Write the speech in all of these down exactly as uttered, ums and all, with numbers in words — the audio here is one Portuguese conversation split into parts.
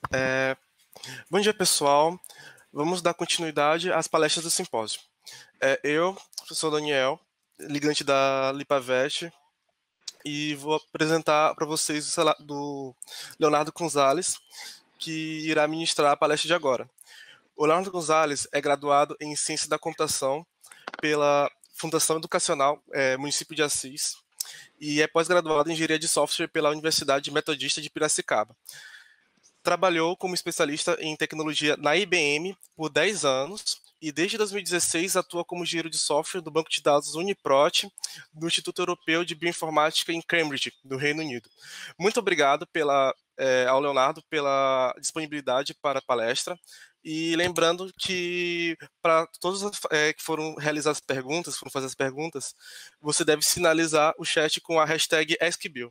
É, bom dia, pessoal. Vamos dar continuidade às palestras do simpósio. É, eu sou Daniel, ligante da Lipavet, e vou apresentar para vocês o sala- do Leonardo Gonzalez, que irá ministrar a palestra de agora. O Leonardo Gonzalez é graduado em Ciência da Computação pela Fundação Educacional é, Município de Assis e é pós-graduado em Engenharia de Software pela Universidade Metodista de Piracicaba. Trabalhou como especialista em tecnologia na I B M por dez anos e desde dois mil e dezesseis atua como engenheiro de software do banco de dados Uniprot do Instituto Europeu de Bioinformática em Cambridge, no Reino Unido. Muito obrigado pela, é, ao Leonardo pela disponibilidade para a palestra. E lembrando que para todos é, que foram realizadas as perguntas, foram fazer as perguntas, você deve sinalizar o chat com a hashtag AskBill.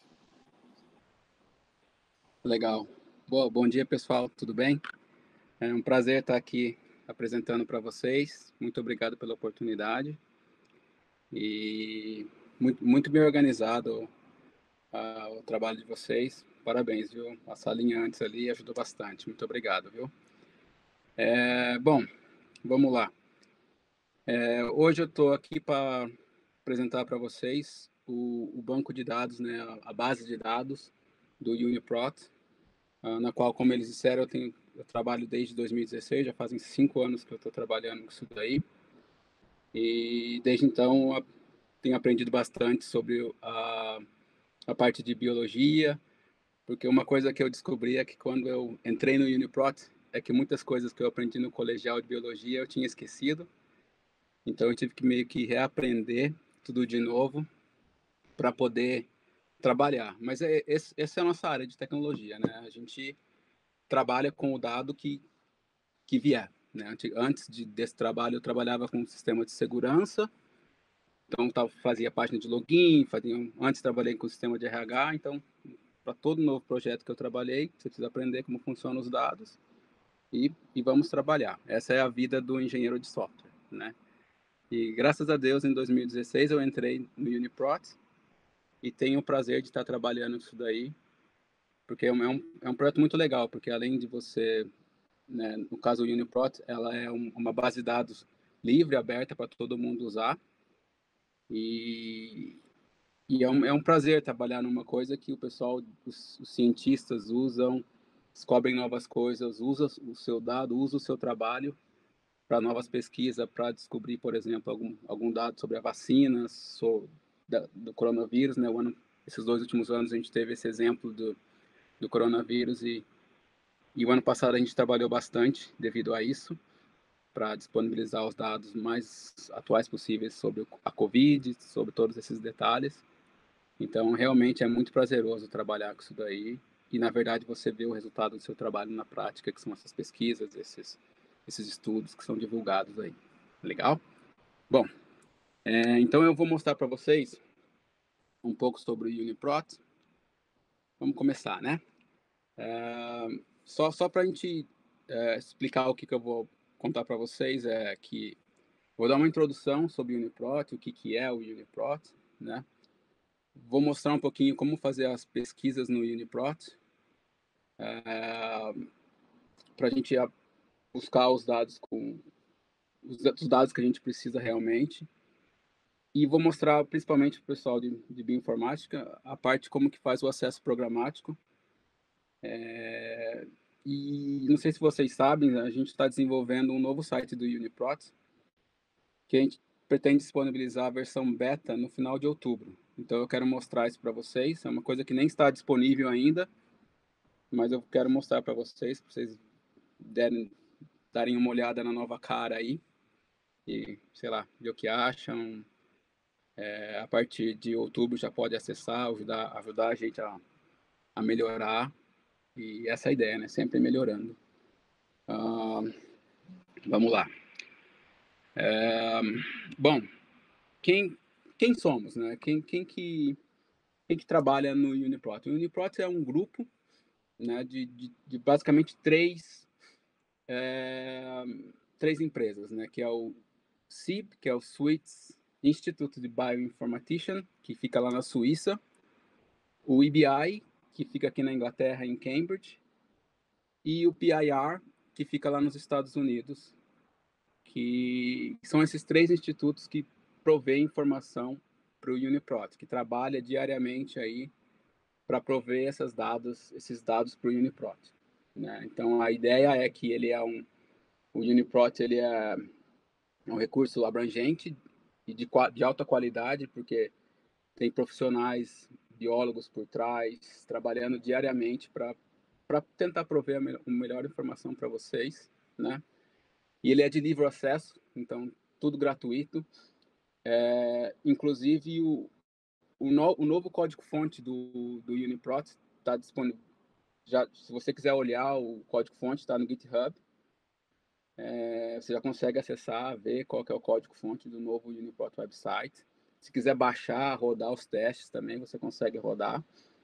Legal. Boa, bom dia, pessoal. Tudo bem? É um prazer estar aqui apresentando para vocês. Muito obrigado pela oportunidade. E muito, muito bem organizado uh, o trabalho de vocês. Parabéns, viu? A salinha antes ali ajudou bastante. Muito obrigado, viu? É, bom, vamos lá. É, hoje eu estou aqui para apresentar para vocês o, o banco de dados, né, a, a base de dados do Uniprot, uh, na qual, como eles disseram, eu, tenho, eu trabalho desde dois mil e dezesseis, já fazem cinco anos que eu estou trabalhando com isso daí. E desde então eu tenho aprendido bastante sobre a, a parte de biologia, porque uma coisa que eu descobri é que quando eu entrei no Uniprot, é que muitas coisas que eu aprendi no colegial de biologia eu tinha esquecido. Então eu tive que meio que reaprender tudo de novo para poder trabalhar. Mas é, esse, essa é a nossa área de tecnologia, né? A gente trabalha com o dado que, que vier. Né? Antes de, desse trabalho, eu trabalhava com um sistema de segurança, então tava, fazia página de login, fazia, antes trabalhei com o sistema de R H, então para todo novo projeto que eu trabalhei, você precisa aprender como funcionam os dados e, e vamos trabalhar. Essa é a vida do engenheiro de software, né? E graças a Deus, em dois mil e dezesseis, eu entrei no Uniprot e tenho o prazer de estar trabalhando isso daí, porque é um, é um projeto muito legal, porque além de você, né, no caso do Uniprot, ela é um, uma base de dados livre, aberta para todo mundo usar, e, e é, um, é um prazer trabalhar numa coisa que o pessoal, os, os cientistas usam, descobrem novas coisas, usa o seu dado, usa o seu trabalho para novas pesquisas, para descobrir, por exemplo, algum, algum dado sobre a vacina, sobre, da, do coronavírus, né? O ano, esses dois últimos anos a gente teve esse exemplo do, do coronavírus e, e o ano passado a gente trabalhou bastante devido a isso, para disponibilizar os dados mais atuais possíveis sobre a Covid, sobre todos esses detalhes. Então, realmente é muito prazeroso trabalhar com isso daí e, na verdade, você vê o resultado do seu trabalho na prática, que são essas pesquisas, esses esses estudos que são divulgados aí. Legal? Bom, é, então eu vou mostrar para vocês um pouco sobre o Uniprot. Vamos começar, né? É, só só para a gente é, explicar o que, que eu vou contar para vocês, é que vou dar uma introdução sobre o Uniprot, o que, que é o Uniprot, né? Vou mostrar um pouquinho como fazer as pesquisas no Uniprot, é, para a gente buscar os dados com os dados que a gente precisa realmente. E vou mostrar principalmente para o pessoal de, de bioinformática a parte como que faz o acesso programático. É, e não sei se vocês sabem, a gente está desenvolvendo um novo site do Uniprot, que a gente pretende disponibilizar a versão beta no final de outubro. Então eu quero mostrar isso para vocês. É uma coisa que nem está disponível ainda, mas eu quero mostrar para vocês, para vocês derem, darem uma olhada na nova cara aí. E, sei lá, ver o que acham. É, a partir de outubro já pode acessar, ajudar, ajudar a gente a, a melhorar. E essa é a ideia, né? Sempre melhorando. Ah, vamos lá. É, bom, quem, quem somos, né? Quem, quem, que, quem que trabalha no Uniprot? O Uniprot é um grupo, né, de, de, de basicamente três, é, três empresas, né? Que é o S I B, que é o Swiss Institute de Bioinformatician, que fica lá na Suíça. O I B I, que fica aqui na Inglaterra, em Cambridge, e o P I R, que fica lá nos Estados Unidos, que são esses três institutos que provêm informação para o Uniprot, que trabalha diariamente aí para prover essas dados, esses dados para o Uniprot, né? Então a ideia é que ele é um, o Uniprot ele é um recurso abrangente e de, de alta qualidade, porque tem profissionais, biólogos por trás, trabalhando diariamente para para tentar prover a melhor, a melhor informação para vocês, né? E ele é de livre acesso, então tudo gratuito. É, inclusive o, o, no, o novo código-fonte do, do Uniprot está disponível. Já, se você quiser olhar o código-fonte, está no GitHub. É, você já consegue acessar, ver qual que é o código-fonte do novo Uniprot website. Se quiser baixar, rodar os testes também, você consegue rodar.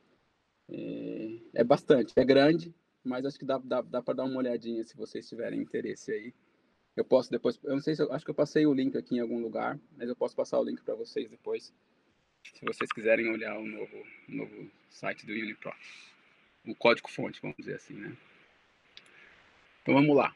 É, é bastante, é grande, mas acho que dá, dá, dá para dar uma olhadinha se vocês tiverem interesse aí. Eu posso depois, eu não sei se eu acho que eu passei o link aqui em algum lugar, mas eu posso passar o link para vocês depois, se vocês quiserem olhar o novo, o novo site do Uniprot. O código-fonte, vamos dizer assim, né? Então vamos lá.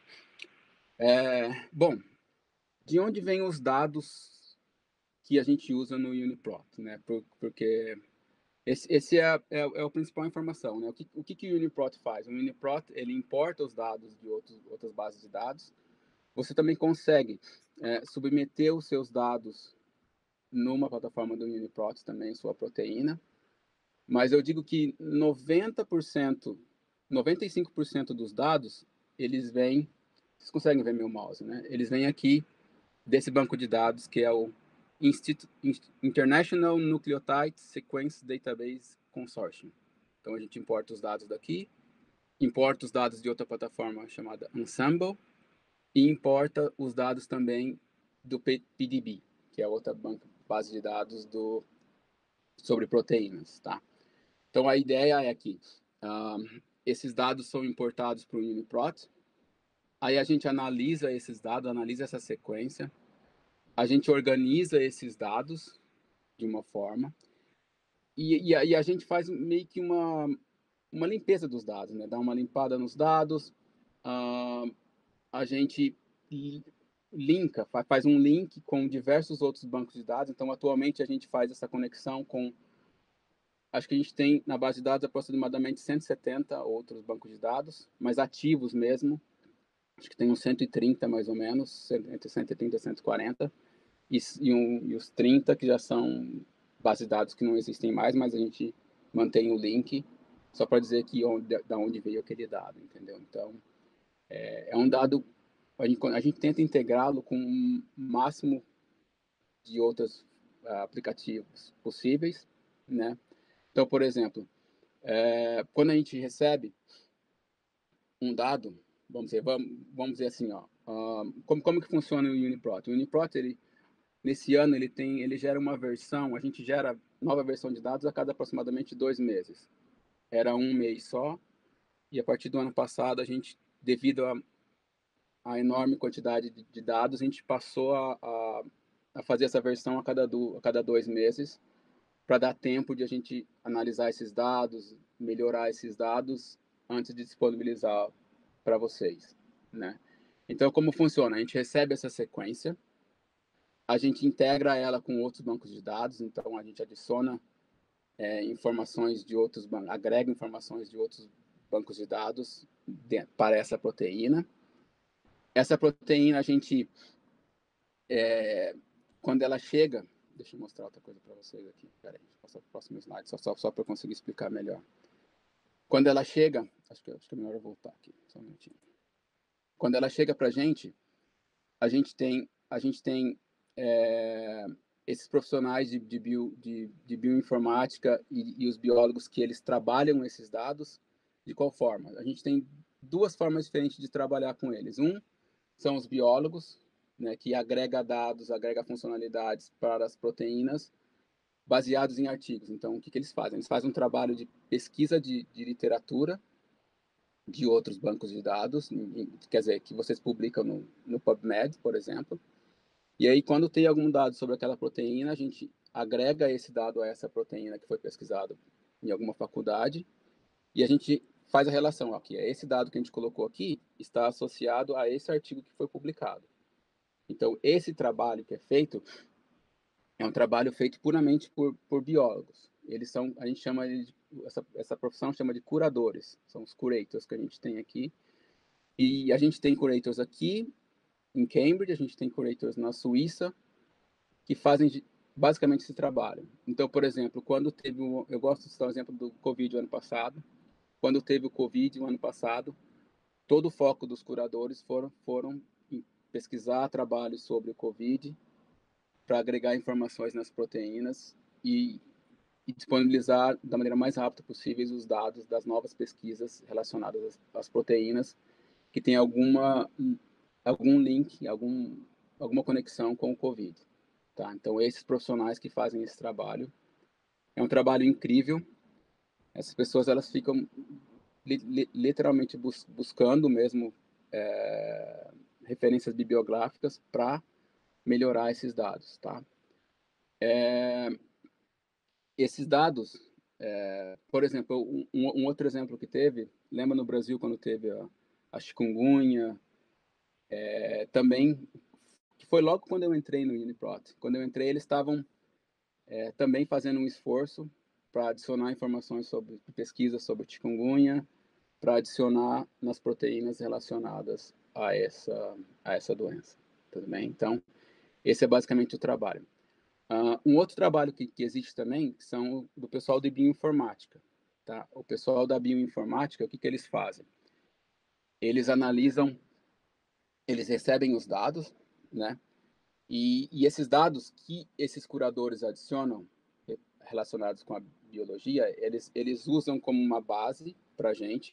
É, bom, de onde vêm os dados que a gente usa no Uniprot, né? Por, porque esse, esse é, é, é a principal informação, né? O que o, que que o Uniprot faz? O Uniprot, ele importa os dados de outros, outras bases de dados. Você também consegue é, submeter os seus dados numa plataforma do Uniprot também, sua proteína. Mas eu digo que noventa por cento, noventa e cinco por cento dos dados, eles vêm, vocês conseguem ver meu mouse, né? Eles vêm aqui desse banco de dados que é o Institu International Nucleotide Sequence Database Consortium. Então a gente importa os dados daqui, importa os dados de outra plataforma chamada Ensemble e importa os dados também do P D B, que é outra banca, base de dados do, sobre proteínas, tá? Então a ideia é que uh, esses dados são importados para o Uniprot, aí a gente analisa esses dados, analisa essa sequência, a gente organiza esses dados de uma forma e, e, a, e a gente faz meio que uma, uma limpeza dos dados, né? Dá uma limpada nos dados, uh, a gente linka, faz um link com diversos outros bancos de dados. Então atualmente a gente faz essa conexão com, acho que a gente tem na base de dados aproximadamente cento e setenta outros bancos de dados, mas ativos mesmo, acho que tem uns cento e trinta mais ou menos, entre cento e trinta e cento e quarenta, e, e, um, e os trinta que já são bases de dados que não existem mais, mas a gente mantém o link, só para dizer que onde, da onde veio aquele dado, entendeu? Então, é, é um dado, a gente, a gente tenta integrá-lo com o máximo de outros uh, aplicativos possíveis, né? Então, por exemplo, é, quando a gente recebe um dado, vamos dizer, vamos, vamos dizer assim, ó, uh, como, como que funciona o Uniprot? O Uniprot, ele, nesse ano, ele, tem, ele gera uma versão, a gente gera nova versão de dados a cada aproximadamente dois meses. Era um mês só, e a partir do ano passado, a gente, devido a, a enorme quantidade de, de dados, a gente passou a, a, a fazer essa versão a cada, do, a cada dois meses, para dar tempo de a gente analisar esses dados, melhorar esses dados antes de disponibilizar para vocês, né? Então, como funciona? A gente recebe essa sequência, a gente integra ela com outros bancos de dados, então a gente adiciona é, informações de outros bancos, agrega informações de outros bancos de dados para essa proteína. Essa proteína, a gente, é, quando ela chega, deixa eu mostrar outra coisa para vocês aqui. Peraí, deixa eu passar para o próximo slide, só, só, só para eu conseguir explicar melhor. Quando ela chega, acho que, acho que é melhor eu voltar aqui, só um minutinho. Quando ela chega para a gente, a gente tem, a gente tem é, esses profissionais de, de, bio, de, de bioinformática e, e os biólogos que eles trabalham esses dados. De qual forma? A gente tem duas formas diferentes de trabalhar com eles. Um são os biólogos, né, que agrega dados, agrega funcionalidades para as proteínas baseados em artigos. Então, o que, que eles fazem? Eles fazem um trabalho de pesquisa de, de literatura de outros bancos de dados, quer dizer, que vocês publicam no, no PubMed, por exemplo. E aí, quando tem algum dado sobre aquela proteína, a gente agrega esse dado a essa proteína que foi pesquisada em alguma faculdade e a gente faz a relação aqui. Esse dado que a gente colocou aqui está associado a esse artigo que foi publicado. Então, esse trabalho que é feito é um trabalho feito puramente por, por biólogos. Eles são, a gente chama de, essa, essa profissão chama de curadores. São os curators que a gente tem aqui. E a gente tem curators aqui em Cambridge, a gente tem curators na Suíça, que fazem basicamente esse trabalho. Então, por exemplo, quando teve, um, eu gosto de citar o exemplo do Covid o ano passado, quando teve o Covid o ano passado, todo o foco dos curadores foram, foram em pesquisar trabalhos sobre o Covid, para agregar informações nas proteínas e, e disponibilizar da maneira mais rápida possível os dados das novas pesquisas relacionadas às, às proteínas que tem alguma algum link, algum, alguma conexão com o Covid. Tá? Então, esses profissionais que fazem esse trabalho, é um trabalho incrível. Essas pessoas, elas ficam li, li, literalmente bus, buscando mesmo é, referências bibliográficas para melhorar esses dados, tá? É, esses dados, é, por exemplo, um, um, outro exemplo que teve, lembra no Brasil quando teve a, a chikungunya, é, também, que foi logo quando eu entrei no UniProt. Quando eu entrei, eles estavam é, também fazendo um esforço para adicionar informações sobre pesquisa sobre chikungunya, para adicionar nas proteínas relacionadas a essa, a essa doença. Tudo bem? Então, esse é basicamente o trabalho. Uh, um outro trabalho que, que existe também, que são do pessoal de bioinformática. Tá? O pessoal da bioinformática, o que, que eles fazem? Eles analisam, eles recebem os dados, né? E, e esses dados que esses curadores adicionam, relacionados com a biologia, eles, eles usam como uma base para a gente,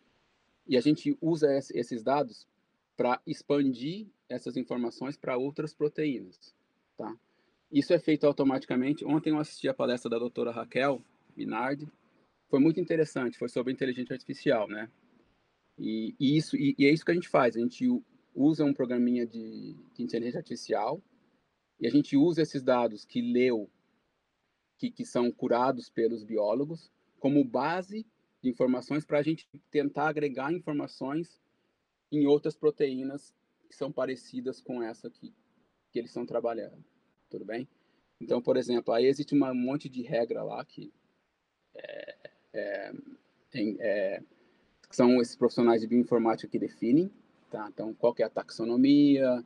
e a gente usa esses dados para expandir essas informações para outras proteínas, tá? Isso é feito automaticamente. Ontem eu assisti a palestra da doutora Raquel Minardi. Foi muito interessante, foi sobre inteligência artificial, né? E, e isso, e, e é isso que a gente faz. A gente usa um programinha de, de inteligência artificial e a gente usa esses dados que leu, que, que são curados pelos biólogos, como base de informações para a gente tentar agregar informações em outras proteínas que são parecidas com essa que, que eles estão trabalhando. Tudo bem? Então, por exemplo, aí existe um monte de regra lá que é, é, tem, é, são esses profissionais de bioinformática que definem, tá? Então, qual que é a taxonomia,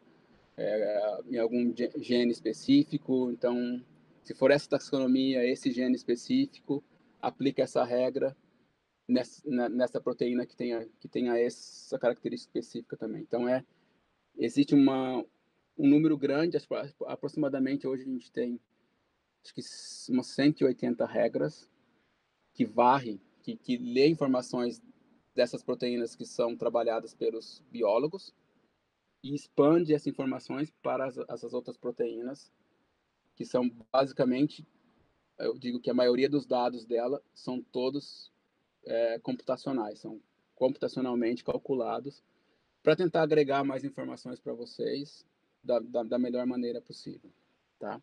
é, em algum gene específico. Então, se for essa taxonomia, esse gene específico, aplica essa regra nessa, nessa proteína que tenha, que tenha essa característica específica também. Então, é, existe uma, um número grande, aproximadamente hoje a gente tem acho que umas cento e oitenta regras que varrem, que, que lê informações dessas proteínas que são trabalhadas pelos biólogos e expande essas informações para as, essas outras proteínas, que são basicamente, eu digo que a maioria dos dados dela são todos é, computacionais, são computacionalmente calculados para tentar agregar mais informações para vocês da, da, da melhor maneira possível, tá?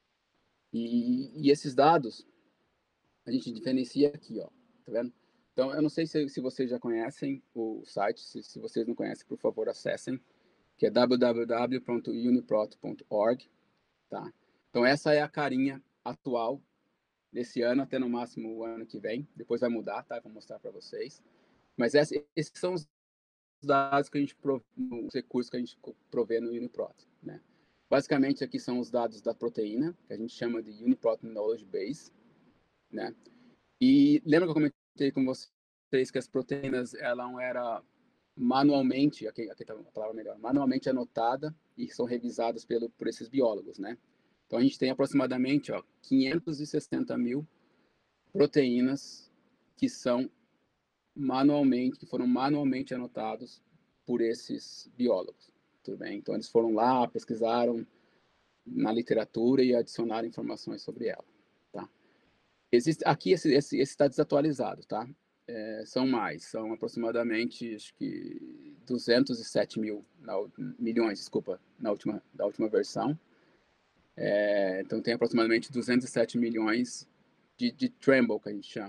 E, e esses dados a gente diferencia aqui, ó, tá vendo? Então, eu não sei se, se vocês já conhecem o site, se, se vocês não conhecem, por favor, acessem, que é w w w ponto uniprot ponto org, tá? Então, essa é a carinha atual desse ano, até no máximo o ano que vem, depois vai mudar, tá? Vou mostrar para vocês. Mas essa, esses são os dados que a gente provê, os recursos que a gente provê no UniProt, né? Basicamente, aqui são os dados da proteína, que a gente chama de UniProt Knowledge Base, né? E lembra que eu comentei com vocês que as proteínas elas eram manualmente, aqui, aqui tá a palavra melhor, manualmente anotada e são revisadas pelo, por esses biólogos, né? Então a gente tem aproximadamente ó, quinhentos e sessenta mil proteínas que são manualmente, que foram manualmente anotados por esses biólogos, tudo bem? Então eles foram lá, pesquisaram na literatura e adicionaram informações sobre ela, tá? Existe, aqui esse está desatualizado, tá? É, são mais, são aproximadamente, acho que duzentos e sete mil, na, milhões, desculpa, na última, da última versão. É, então tem aproximadamente duzentos e sete milhões de, de Tremble, que a gente chama,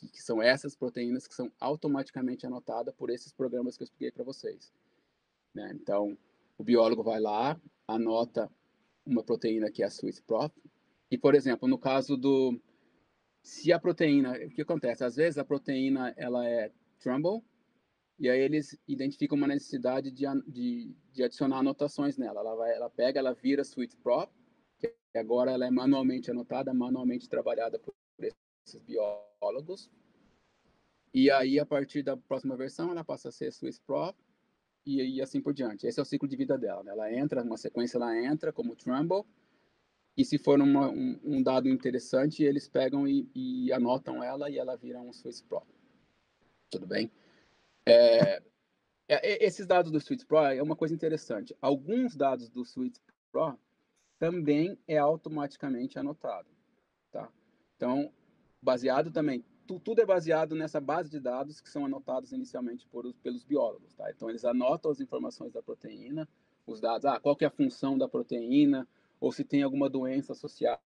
que, que são essas proteínas que são automaticamente anotadas por esses programas que eu expliquei para vocês. Né? Então, o biólogo vai lá, anota uma proteína que é a Sweet Prop, e, por exemplo, no caso do... Se a proteína... O que acontece? Às vezes a proteína ela é Trumbull, e aí eles identificam uma necessidade de, de, de adicionar anotações nela. Ela, vai, ela pega, ela vira Sweet Prop, que agora ela é manualmente anotada, manualmente trabalhada por esses biólogos. E aí, a partir da próxima versão, ela passa a ser Sweet Prop, e, e assim por diante. Esse é o ciclo de vida dela. Né? Ela entra, uma sequência ela entra como Trumbull, e se for uma, um, um dado interessante, eles pegam e, e anotam ela e ela vira um Sweet Prop. Tudo bem? É, é, esses dados do Sweet Pro é uma coisa interessante. Alguns dados do Sweet Pro também é automaticamente anotado. Tá? Então, baseado também, tu, tudo é baseado nessa base de dados que são anotados inicialmente por, pelos biólogos. Tá? Então, eles anotam as informações da proteína, os dados, ah, qual que é a função da proteína, ou se tem alguma doença associada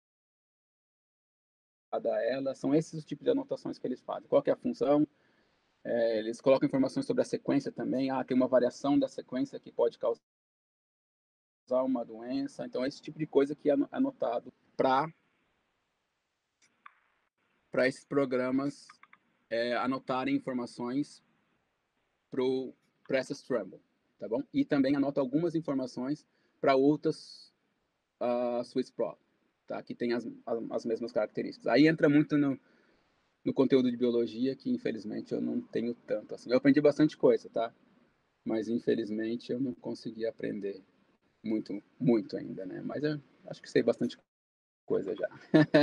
a ela. São esses os tipos de anotações que eles fazem. Qual que é a função? É, eles colocam informações sobre a sequência também. Ah, tem uma variação da sequência que pode causar uma doença. Então, esse tipo de coisa que é anotado para para esses programas é, anotarem informações para essas Trumbull, tá bom? E também anota algumas informações para outras uh, Sweet Pro, tá? Que tem as, as mesmas características. Aí entra muito no, no conteúdo de biologia, que infelizmente eu não tenho tanto assim. Eu aprendi bastante coisa, tá? Mas infelizmente eu não consegui aprender muito, muito ainda, né? Mas eu acho que sei bastante coisa já.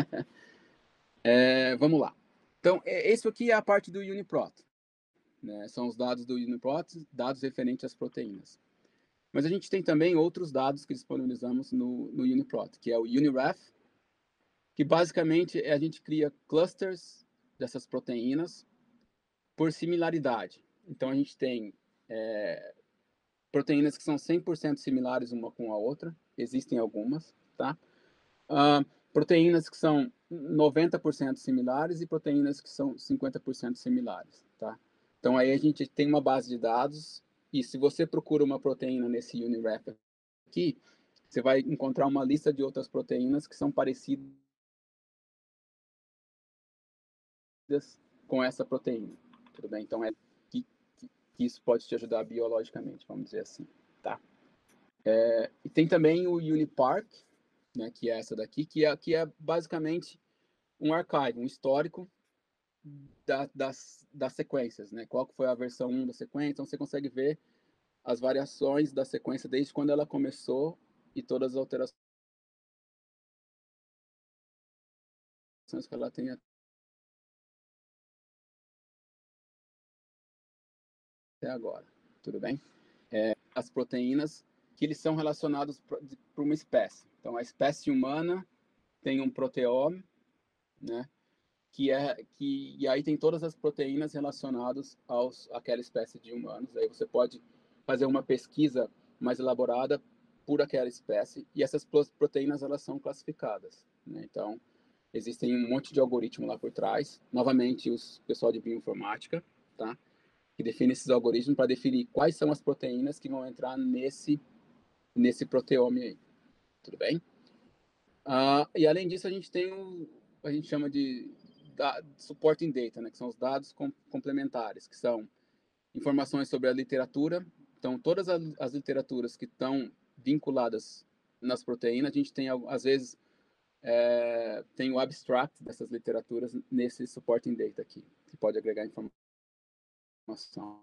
é, vamos lá. Então, esse aqui é a parte do UniProt. Né? São os dados do UniProt, dados referentes às proteínas. Mas a gente tem também outros dados que disponibilizamos no, no UniProt, que é o UniRef, que basicamente é a gente cria clusters dessas proteínas por similaridade. Então, a gente tem é, proteínas que são cem por cento similares uma com a outra, existem algumas, tá? Uh, proteínas que são noventa por cento similares e proteínas que são cinquenta por cento similares, tá? Então, aí a gente tem uma base de dados e se você procura uma proteína nesse UniRef aqui, você vai encontrar uma lista de outras proteínas que são parecidas com essa proteína, tudo bem? Então, é que, que, que isso pode te ajudar biologicamente, vamos dizer assim, tá? É, e tem também o UniPark, né, que é essa daqui, que é, que é basicamente um archive, um histórico da, das, das sequências, né? Qual foi a versão um da sequência, então você consegue ver as variações da sequência desde quando ela começou e todas as alterações que ela tem até agora, tudo bem? É, as proteínas que eles são relacionados para uma espécie. Então, a espécie humana tem um proteome, né? Que é que e aí tem todas as proteínas relacionadas aos àquela espécie de humanos. Aí você pode fazer uma pesquisa mais elaborada por aquela espécie e essas proteínas elas são classificadas, né? Então existem um monte de algoritmo lá por trás. Novamente os pessoal de bioinformática, tá? Que define esses algoritmos para definir quais são as proteínas que vão entrar nesse nesse proteome aí, tudo bem? Ah, e além disso a gente tem o a gente chama de da, supporting data, né, que são os dados com, complementares, que são informações sobre a literatura. Então, todas as, as literaturas que estão vinculadas nas proteínas, a gente tem, às vezes, é, tem o abstract dessas literaturas nesse supporting data aqui, que pode agregar informação.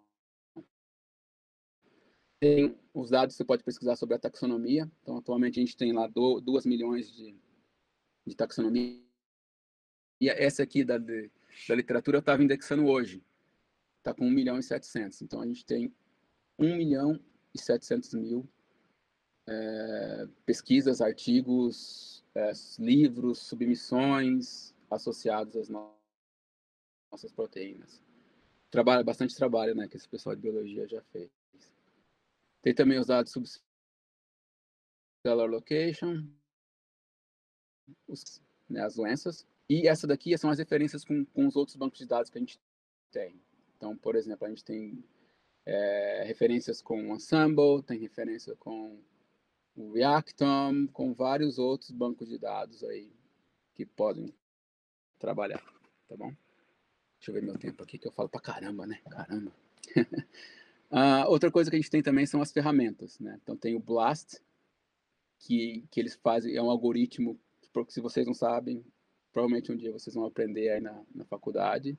Tem os dados que você pode pesquisar sobre a taxonomia. Então, atualmente, a gente tem lá duas milhões de, de taxonomia. E essa aqui da, de, da literatura eu estava indexando hoje. Está com um milhão e setecentos. Então, a gente tem um milhão e setecentos mil é, pesquisas, artigos, é, livros, submissões associados às no nossas proteínas. Trabalho, bastante trabalho, né, que esse pessoal de biologia já fez. Tem também os dados subcellular location, os, né, as doenças. E essa daqui são as referências com, com os outros bancos de dados que a gente tem. Então, por exemplo, a gente tem é, referências com o Ensemble, tem referência com o Reactom, com vários outros bancos de dados aí que podem trabalhar, tá bom? Deixa eu ver meu tempo aqui, que eu falo pra caramba, né? Caramba. ah, outra coisa que a gente tem também são as ferramentas, né? Então tem o Blast, que, que eles fazem, é um algoritmo, que, se vocês não sabem, provavelmente um dia vocês vão aprender aí na, na faculdade,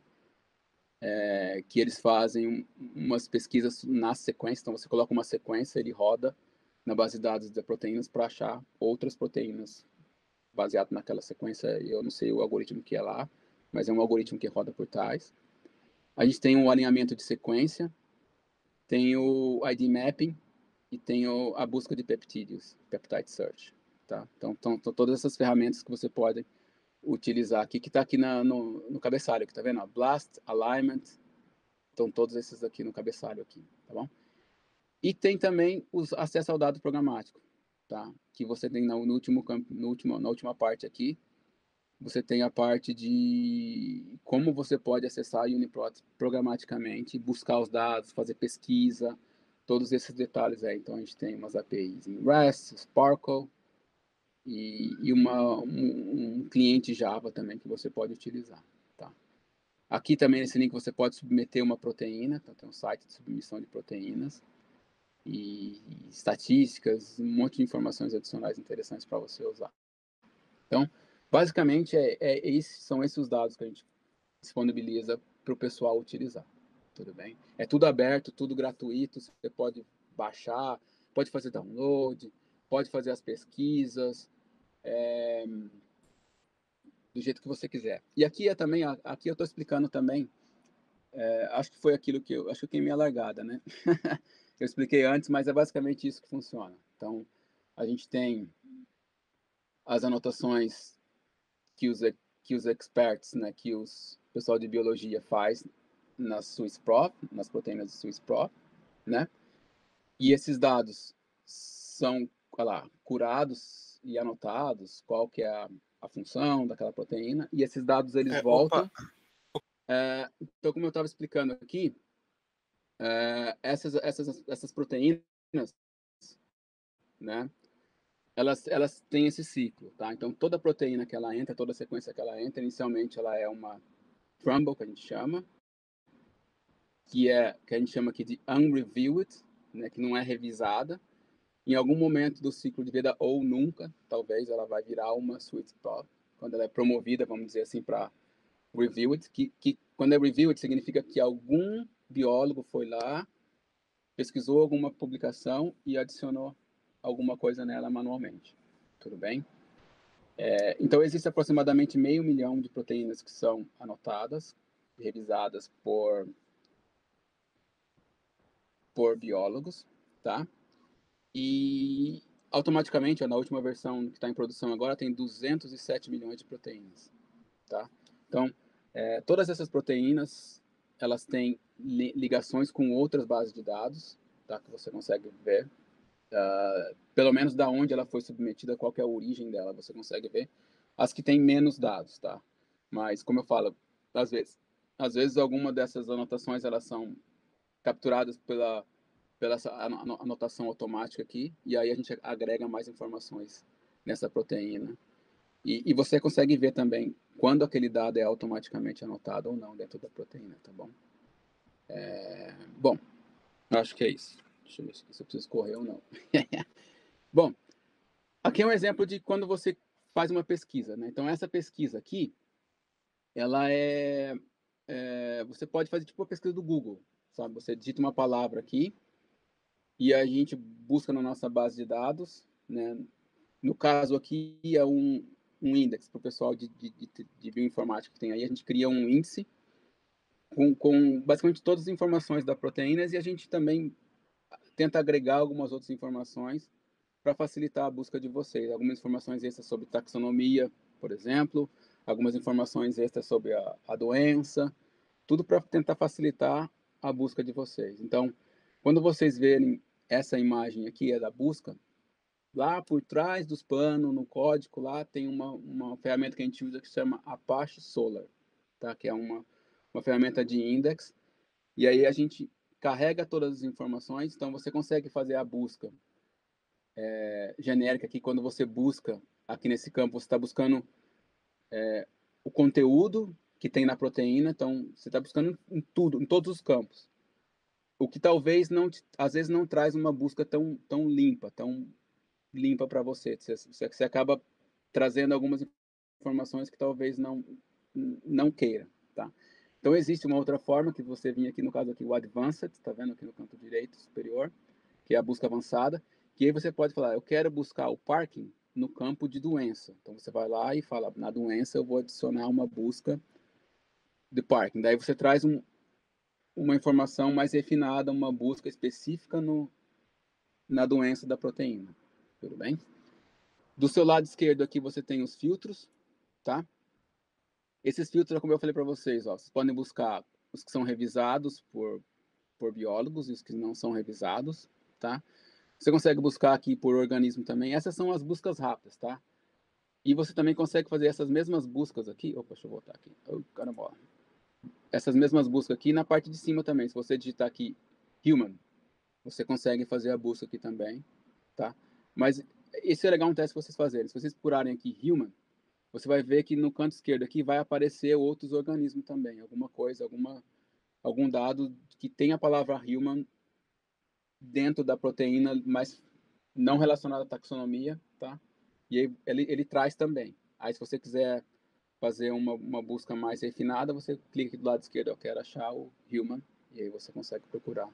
é, que eles fazem um, umas pesquisas na sequência, então você coloca uma sequência, ele roda na base de dados de proteínas para achar outras proteínas baseado naquela sequência, eu não sei o algoritmo que é lá, mas é um algoritmo que roda por trás. A gente tem um alinhamento de sequência, tem o I D Mapping e tem o, a busca de peptídeos, Peptide Search. Tá? Então, estão todas essas ferramentas que você pode utilizar aqui, que está aqui na, no, no cabeçalho, que tá vendo? Blast, Alignment, estão todos esses aqui no cabeçalho aqui, tá bom? E tem também os acesso ao dado programático, tá? Que você tem no, no último campo, no último, na última parte aqui, você tem a parte de como você pode acessar a Uniprot programaticamente, buscar os dados, fazer pesquisa, todos esses detalhes aí. Então, a gente tem umas A P Is em REST, Sparkle e, e uma, um, um cliente Java também que você pode utilizar. Tá? Aqui também nesse link você pode submeter uma proteína, então tem um site de submissão de proteínas e, e estatísticas, um monte de informações adicionais interessantes para você usar. Então, basicamente, é, é, esses, são esses os dados que a gente disponibiliza para o pessoal utilizar. Tudo bem? É tudo aberto, tudo gratuito, você pode baixar, pode fazer download, pode fazer as pesquisas, é, do jeito que você quiser. E aqui é também, aqui eu estou explicando também, é, acho que foi aquilo que eu, acho que eu queimei a largada, né? Eu expliquei antes, mas é basicamente isso que funciona. Então, a gente tem as anotações que os, que os experts, né, que os pessoal de biologia faz nas SwissProt, nas proteínas de SwissProt, né? E esses dados são, olha lá, curados e anotados, qual que é a, a função daquela proteína, e esses dados eles É, opa, voltam. É, então, como eu estava explicando aqui, é, essas, essas, essas proteínas, né? Elas, elas têm esse ciclo, tá? Então, toda proteína que ela entra, toda sequência que ela entra, inicialmente ela é uma crumble, que a gente chama, que é que a gente chama aqui de unreviewed, né, que não é revisada. Em algum momento do ciclo de vida ou nunca, talvez ela vai virar uma sweet spot, quando ela é promovida, vamos dizer assim, para reviewed, que, que quando é reviewed significa que algum biólogo foi lá, pesquisou alguma publicação e adicionou alguma coisa nela manualmente. Tudo bem? É, então, existe aproximadamente meio milhão de proteínas que são anotadas, revisadas por por biólogos, tá? E automaticamente, ó, na última versão que está em produção agora, tem duzentos e sete milhões de proteínas, tá? Então, é, todas essas proteínas, elas têm li ligações com outras bases de dados, tá? Que você consegue ver, uh, pelo menos da onde ela foi submetida, qual é a origem dela, você consegue ver. As que têm menos dados, tá? Mas, como eu falo, às vezes, às vezes alguma dessas anotações, elas são capturadas pela pela essa anotação automática aqui, e aí a gente agrega mais informações nessa proteína. E, e você consegue ver também quando aquele dado é automaticamente anotado ou não dentro da proteína, tá bom? É, bom, acho que é isso. Deixa eu ver se eu preciso correr ou não. Bom, aqui é um exemplo de quando você faz uma pesquisa, né? Então, essa pesquisa aqui, ela é, é você pode fazer tipo a pesquisa do Google, sabe? Você digita uma palavra aqui, e a gente busca na nossa base de dados, né? No caso aqui é um, um index para o pessoal de, de, de bioinformática que tem aí, a gente cria um índice com, com basicamente todas as informações da proteínas e a gente também tenta agregar algumas outras informações para facilitar a busca de vocês. Algumas informações extras sobre taxonomia, por exemplo, algumas informações extras sobre a, a doença, tudo para tentar facilitar a busca de vocês. Então, quando vocês verem essa imagem aqui, é da busca, lá por trás dos panos, no código lá, tem uma, uma ferramenta que a gente usa que se chama Apache Solar, tá? Que é uma, uma ferramenta de index. E aí a gente carrega todas as informações, então você consegue fazer a busca é, genérica aqui, quando você busca aqui nesse campo, você está buscando é, o conteúdo que tem na proteína, então você está buscando em tudo, em todos os campos. O que talvez não, às vezes não traz uma busca tão, tão limpa, tão limpa para você. você. Você acaba trazendo algumas informações que talvez não, não queira, tá? Então existe uma outra forma que você vinha aqui, no caso aqui, o Advanced, está vendo aqui no canto direito superior, que é a busca avançada, que aí você pode falar, eu quero buscar o parking no campo de doença. Então você vai lá e fala, na doença eu vou adicionar uma busca de parking. Daí você traz um, uma informação mais refinada, uma busca específica no, na doença da proteína. Tudo bem? Do seu lado esquerdo aqui você tem os filtros, tá? Esses filtros, como eu falei para vocês, ó, vocês podem buscar os que são revisados por, por biólogos e os que não são revisados, tá? Você consegue buscar aqui por organismo também. Essas são as buscas rápidas, tá? E você também consegue fazer essas mesmas buscas aqui. Opa, deixa eu voltar aqui. Oh, caramba. Essas mesmas buscas aqui na parte de cima também. Se você digitar aqui human, você consegue fazer a busca aqui também, tá? Mas isso é legal um teste que vocês fazerem. Se vocês procurarem aqui human, você vai ver que no canto esquerdo aqui vai aparecer outros organismos também. Alguma coisa, alguma, algum dado que tem a palavra human dentro da proteína, mas não relacionado à taxonomia, tá? E aí ele, ele traz também. Aí se você quiser fazer uma, uma busca mais refinada, você clica aqui do lado esquerdo, eu quero achar o human, e aí você consegue procurar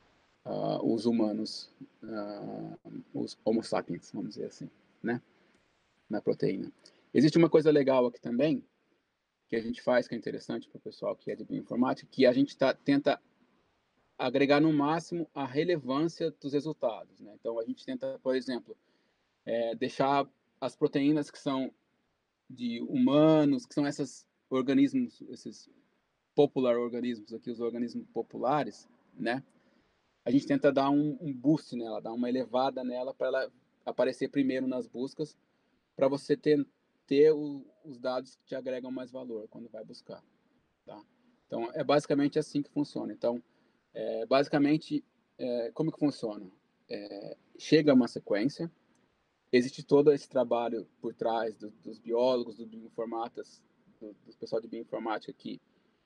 uh, os humanos, uh, os homo sapiens, vamos dizer assim, né? Na proteína. Existe uma coisa legal aqui também, que a gente faz, que é interessante para o pessoal que é de bioinformática, que a gente tá, tenta agregar no máximo a relevância dos resultados, né? Então a gente tenta, por exemplo, é, deixar as proteínas que são de humanos, que são esses organismos, esses popular organismos aqui, os organismos populares, né? A gente tenta dar um, um boost nela, dar uma elevada nela para ela aparecer primeiro nas buscas, para você ter, ter o, os dados que te agregam mais valor quando vai buscar, tá? Então é basicamente assim que funciona. Então, é, basicamente, é, como que funciona? É, chega uma sequência, existe todo esse trabalho por trás do, dos biólogos, dos bioinformatas, do, do pessoal de bioinformática que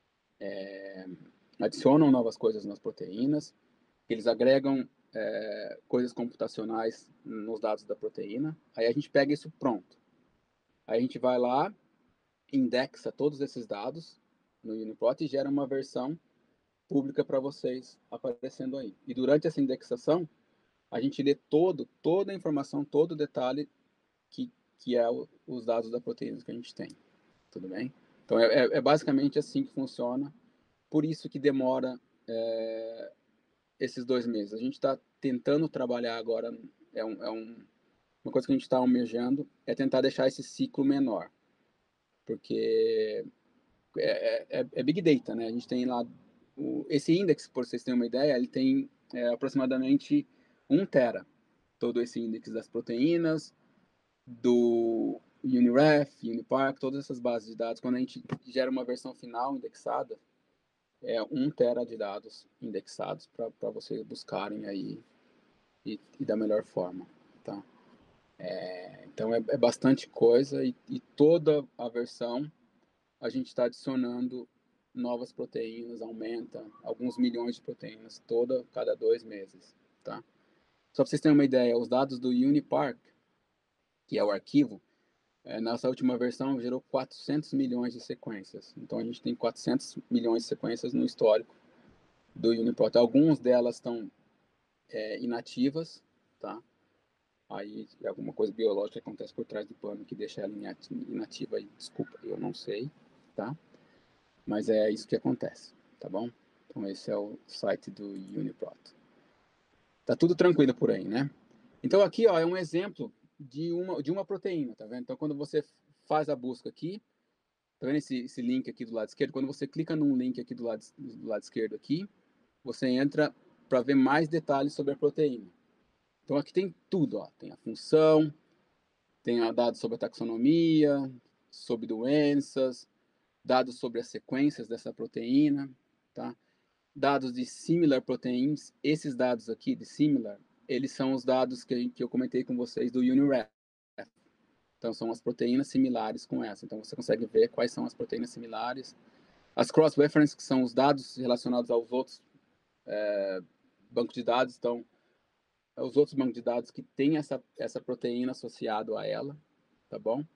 é, adicionam novas coisas nas proteínas, eles agregam é, coisas computacionais nos dados da proteína, aí a gente pega isso pronto. Aí a gente vai lá, indexa todos esses dados no UniProt e gera uma versão pública para vocês aparecendo aí. E durante essa indexação, a gente lê todo, toda a informação, todo o detalhe que, que é o, os dados da proteína que a gente tem. Tudo bem? Então, é, é, é basicamente assim que funciona. Por isso que demora é, esses dois meses. A gente está tentando trabalhar agora, é, um, é um, uma coisa que a gente está almejando, é tentar deixar esse ciclo menor. Porque é, é, é Big Data, né? A gente tem lá, o, esse índice, por vocês terem uma ideia, ele tem é, aproximadamente um tera. Todo esse índice das proteínas, do Uniref, Unipark, todas essas bases de dados, quando a gente gera uma versão final indexada, é um tera de dados indexados para vocês buscarem aí e, e da melhor forma, tá? É, então é, é bastante coisa e, e toda a versão a gente está adicionando novas proteínas, aumenta alguns milhões de proteínas toda cada dois meses, tá? Só para vocês terem uma ideia, os dados do Unipark, que é o arquivo, é, nessa última versão gerou quatrocentos milhões de sequências. Então a gente tem quatrocentos milhões de sequências no histórico do UniProt. Algumas delas estão é, inativas, tá? Aí alguma coisa biológica acontece por trás do pano que deixa ela inativa. Aí, desculpa, eu não sei, tá? Mas é isso que acontece, tá bom? Então esse é o site do UniProt. Tá tudo tranquilo por aí, né? Então aqui, ó, é um exemplo de uma, de uma proteína, tá vendo? Então quando você faz a busca aqui, tá vendo esse, esse link aqui do lado esquerdo? Quando você clica num link aqui do lado, do lado esquerdo aqui, você entra para ver mais detalhes sobre a proteína. Então aqui tem tudo, ó. Tem a função, tem dados sobre a taxonomia, sobre doenças, dados sobre as sequências dessa proteína, tá? Dados de similar proteins. Esses dados aqui de similar, eles são os dados que, que eu comentei com vocês do UniRef. Então são as proteínas similares com essa. Então você consegue ver quais são as proteínas similares. As cross-reference, que são os dados relacionados aos outros é, bancos de dados. Então, os outros bancos de dados que têm essa, essa proteína associada a ela, tá bom?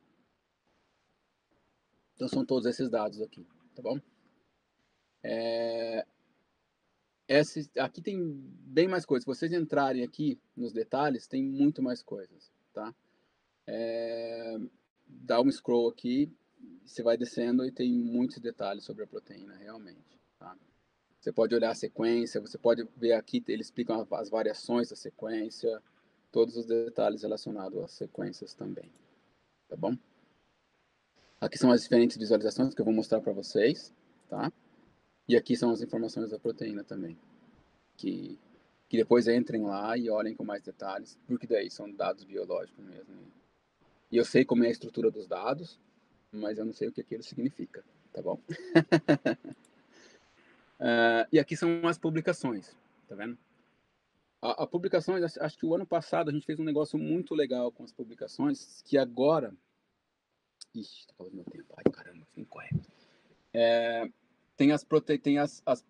Então são todos esses dados aqui, tá bom? É, esse, aqui tem bem mais coisas. Se vocês entrarem aqui nos detalhes, tem muito mais coisas, tá? É, dá um scroll aqui, você vai descendo e tem muitos detalhes sobre a proteína, realmente, tá? Você pode olhar a sequência, você pode ver aqui, eles explicam as variações da sequência, todos os detalhes relacionados às sequências também, tá bom? Aqui são as diferentes visualizações que eu vou mostrar para vocês, tá? E aqui são as informações da proteína também, que, que depois entrem lá e olhem com mais detalhes, porque daí são dados biológicos mesmo. E eu sei como é a estrutura dos dados, mas eu não sei o que aquilo significa, tá bom? uh, e aqui são as publicações, tá vendo? A, a publicações, acho que o ano passado a gente fez um negócio muito legal com as publicações, que agora... Ixi, tá acabando meu tempo. Ai, caramba, fui incorreto. É, tem as, prote... tem as, as,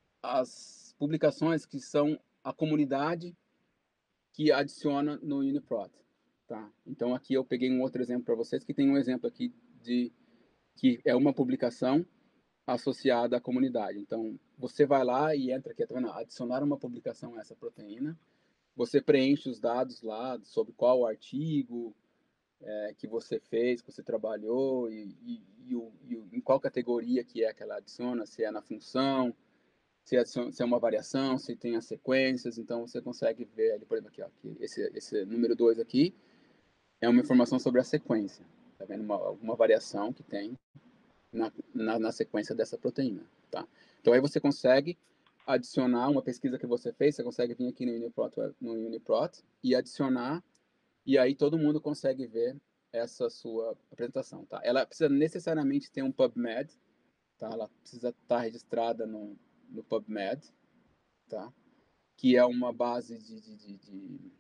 as publicações que são a comunidade que adiciona no UniProt, tá? Então aqui eu peguei um outro exemplo para vocês, que tem um exemplo aqui de que é uma publicação associada à comunidade. Então você vai lá e entra aqui, tá vendo? Adicionar uma publicação a essa proteína. Você preenche os dados lá sobre qual artigo é, que você fez, que você trabalhou e, e, e, o, e o, em qual categoria que é que ela adiciona, se é na função, se é, se é uma variação, se tem as sequências. Então você consegue ver ali, por exemplo, aqui, ó, aqui, esse, esse número dois aqui é uma informação sobre a sequência. Tá vendo? Uma, alguma variação que tem na, na, na sequência dessa proteína, tá? Então aí você consegue adicionar uma pesquisa que você fez, você consegue vir aqui no UniProt, no UniProt e adicionar, e aí todo mundo consegue ver essa sua apresentação, tá? Ela precisa necessariamente ter um PubMed, tá? Ela precisa estar registrada no, no PubMed, tá? Que é uma base de, de, de, de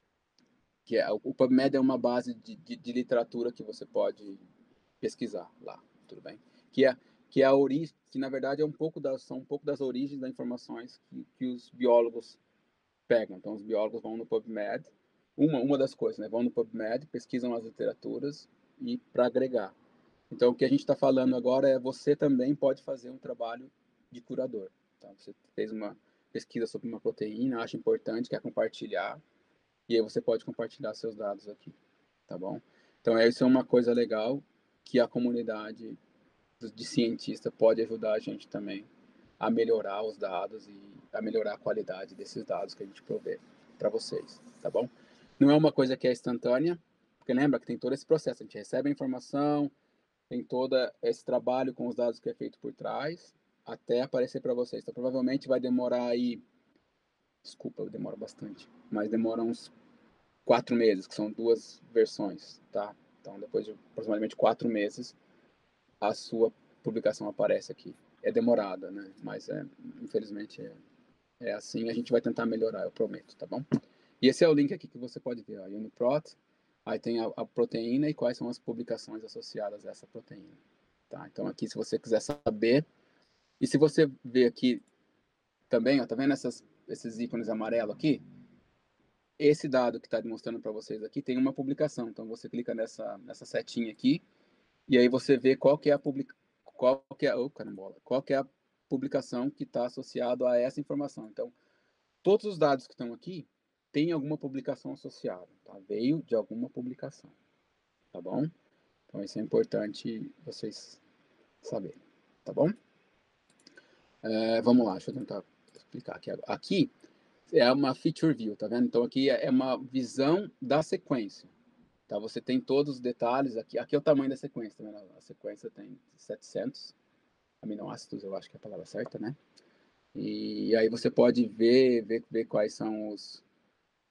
que é, o PubMed é uma base de, de, de literatura que você pode pesquisar lá, tudo bem? Que é que é a origem, que na verdade é um pouco das, são um pouco das origens das informações que, que os biólogos pegam. Então os biólogos vão no PubMed, uma uma das coisas, né? Vão no PubMed, pesquisam as literaturas e para agregar. Então o que a gente está falando agora é você também pode fazer um trabalho de curador. Tá? Você fez uma pesquisa sobre uma proteína, acha importante, quer compartilhar, e aí você pode compartilhar seus dados aqui, tá bom? Então isso é uma coisa legal que a comunidade de cientista pode ajudar a gente também a melhorar os dados e a melhorar a qualidade desses dados que a gente provê para vocês, tá bom? Não é uma coisa que é instantânea, porque lembra que tem todo esse processo, a gente recebe a informação, tem todo esse trabalho com os dados que é feito por trás, até aparecer para vocês. Então provavelmente vai demorar aí, desculpa, demora bastante, mas demora uns quatro meses, que são duas versões, tá? Então depois de aproximadamente quatro meses, a sua publicação aparece aqui. É demorada, né? Mas é, infelizmente é, é assim. A gente vai tentar melhorar, eu prometo, tá bom? E esse é o link aqui que você pode ver, ó, UniProt. Aí tem a, a proteína e quais são as publicações associadas a essa proteína. Tá? Então aqui, se você quiser saber, e se você ver aqui também, ó, tá vendo essas, esses ícones amarelos aqui? Esse dado que está mostrando para vocês aqui tem uma publicação. Então você clica nessa, nessa setinha aqui e aí você vê qual que é a publicação, qual que é, oh, carambola, qual que é a publicação que está associado a essa informação. Então, todos os dados que estão aqui têm alguma publicação associada, tá? Veio de alguma publicação, tá bom? Então, isso é importante vocês saberem, tá bom? É, vamos lá, deixa eu tentar explicar aqui. Aqui é uma feature view, tá vendo? Então, aqui é uma visão da sequência. Tá, você tem todos os detalhes aqui. Aqui é o tamanho da sequência, tá vendo? A sequência tem setecentos aminoácidos, eu acho que é a palavra certa, né? E aí você pode ver, ver, ver quais são os,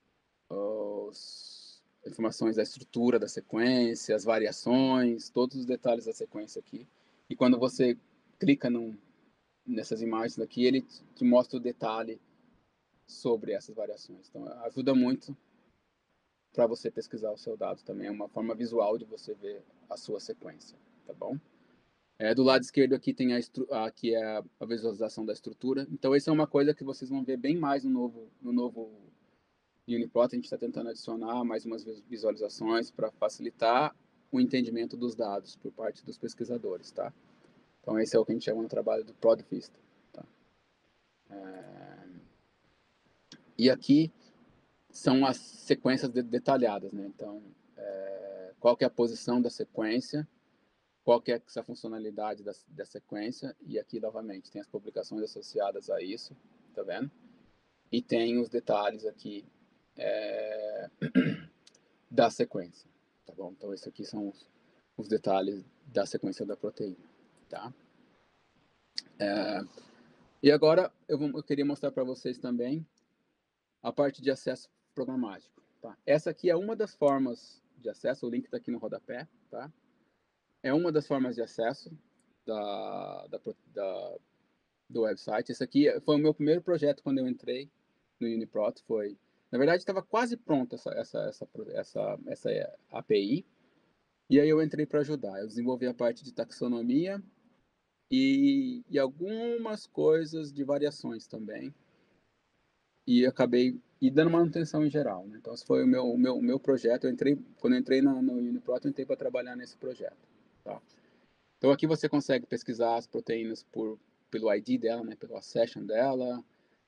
os, informações da estrutura da sequência, as variações, todos os detalhes da sequência aqui. E quando você clica num, nessas imagens aqui, ele te mostra o detalhe sobre essas variações. Então, ajuda muito para você pesquisar o seu dado também. É uma forma visual de você ver a sua sequência, tá bom? É, do lado esquerdo aqui tem a, aqui é a visualização da estrutura. Então, isso é uma coisa que vocês vão ver bem mais no novo, no novo UniProt. A gente está tentando adicionar mais umas visualizações para facilitar o entendimento dos dados por parte dos pesquisadores, tá? Então, esse é o que a gente chama no trabalho do Prod Vista. Tá? É... E aqui são as sequências de, detalhadas, né? Então, é... qual que é a posição da sequência, qual que é essa funcionalidade da, da sequência, e aqui, novamente, tem as publicações associadas a isso, tá vendo? E tem os detalhes aqui é... da sequência, tá bom? Então, esses aqui são os, os detalhes da sequência da proteína, tá? É... E agora, eu, vou, eu queria mostrar para vocês também a parte de acesso programático, tá? Essa aqui é uma das formas de acesso, o link está aqui no rodapé, tá? É uma das formas de acesso da, da, da, do website. Esse aqui foi o meu primeiro projeto quando eu entrei no UniProt. Foi, na verdade, estava quase pronta essa, essa, essa, essa, essa A P I. E aí eu entrei para ajudar. Eu desenvolvi a parte de taxonomia e, e algumas coisas de variações também. E acabei e dando manutenção em geral, né? Então, esse foi o meu, o meu, o meu projeto. Eu entrei, quando eu entrei no, no UniProt, eu entrei para trabalhar nesse projeto, tá? Então, aqui você consegue pesquisar as proteínas por, pelo I D dela, né, pelo accession dela.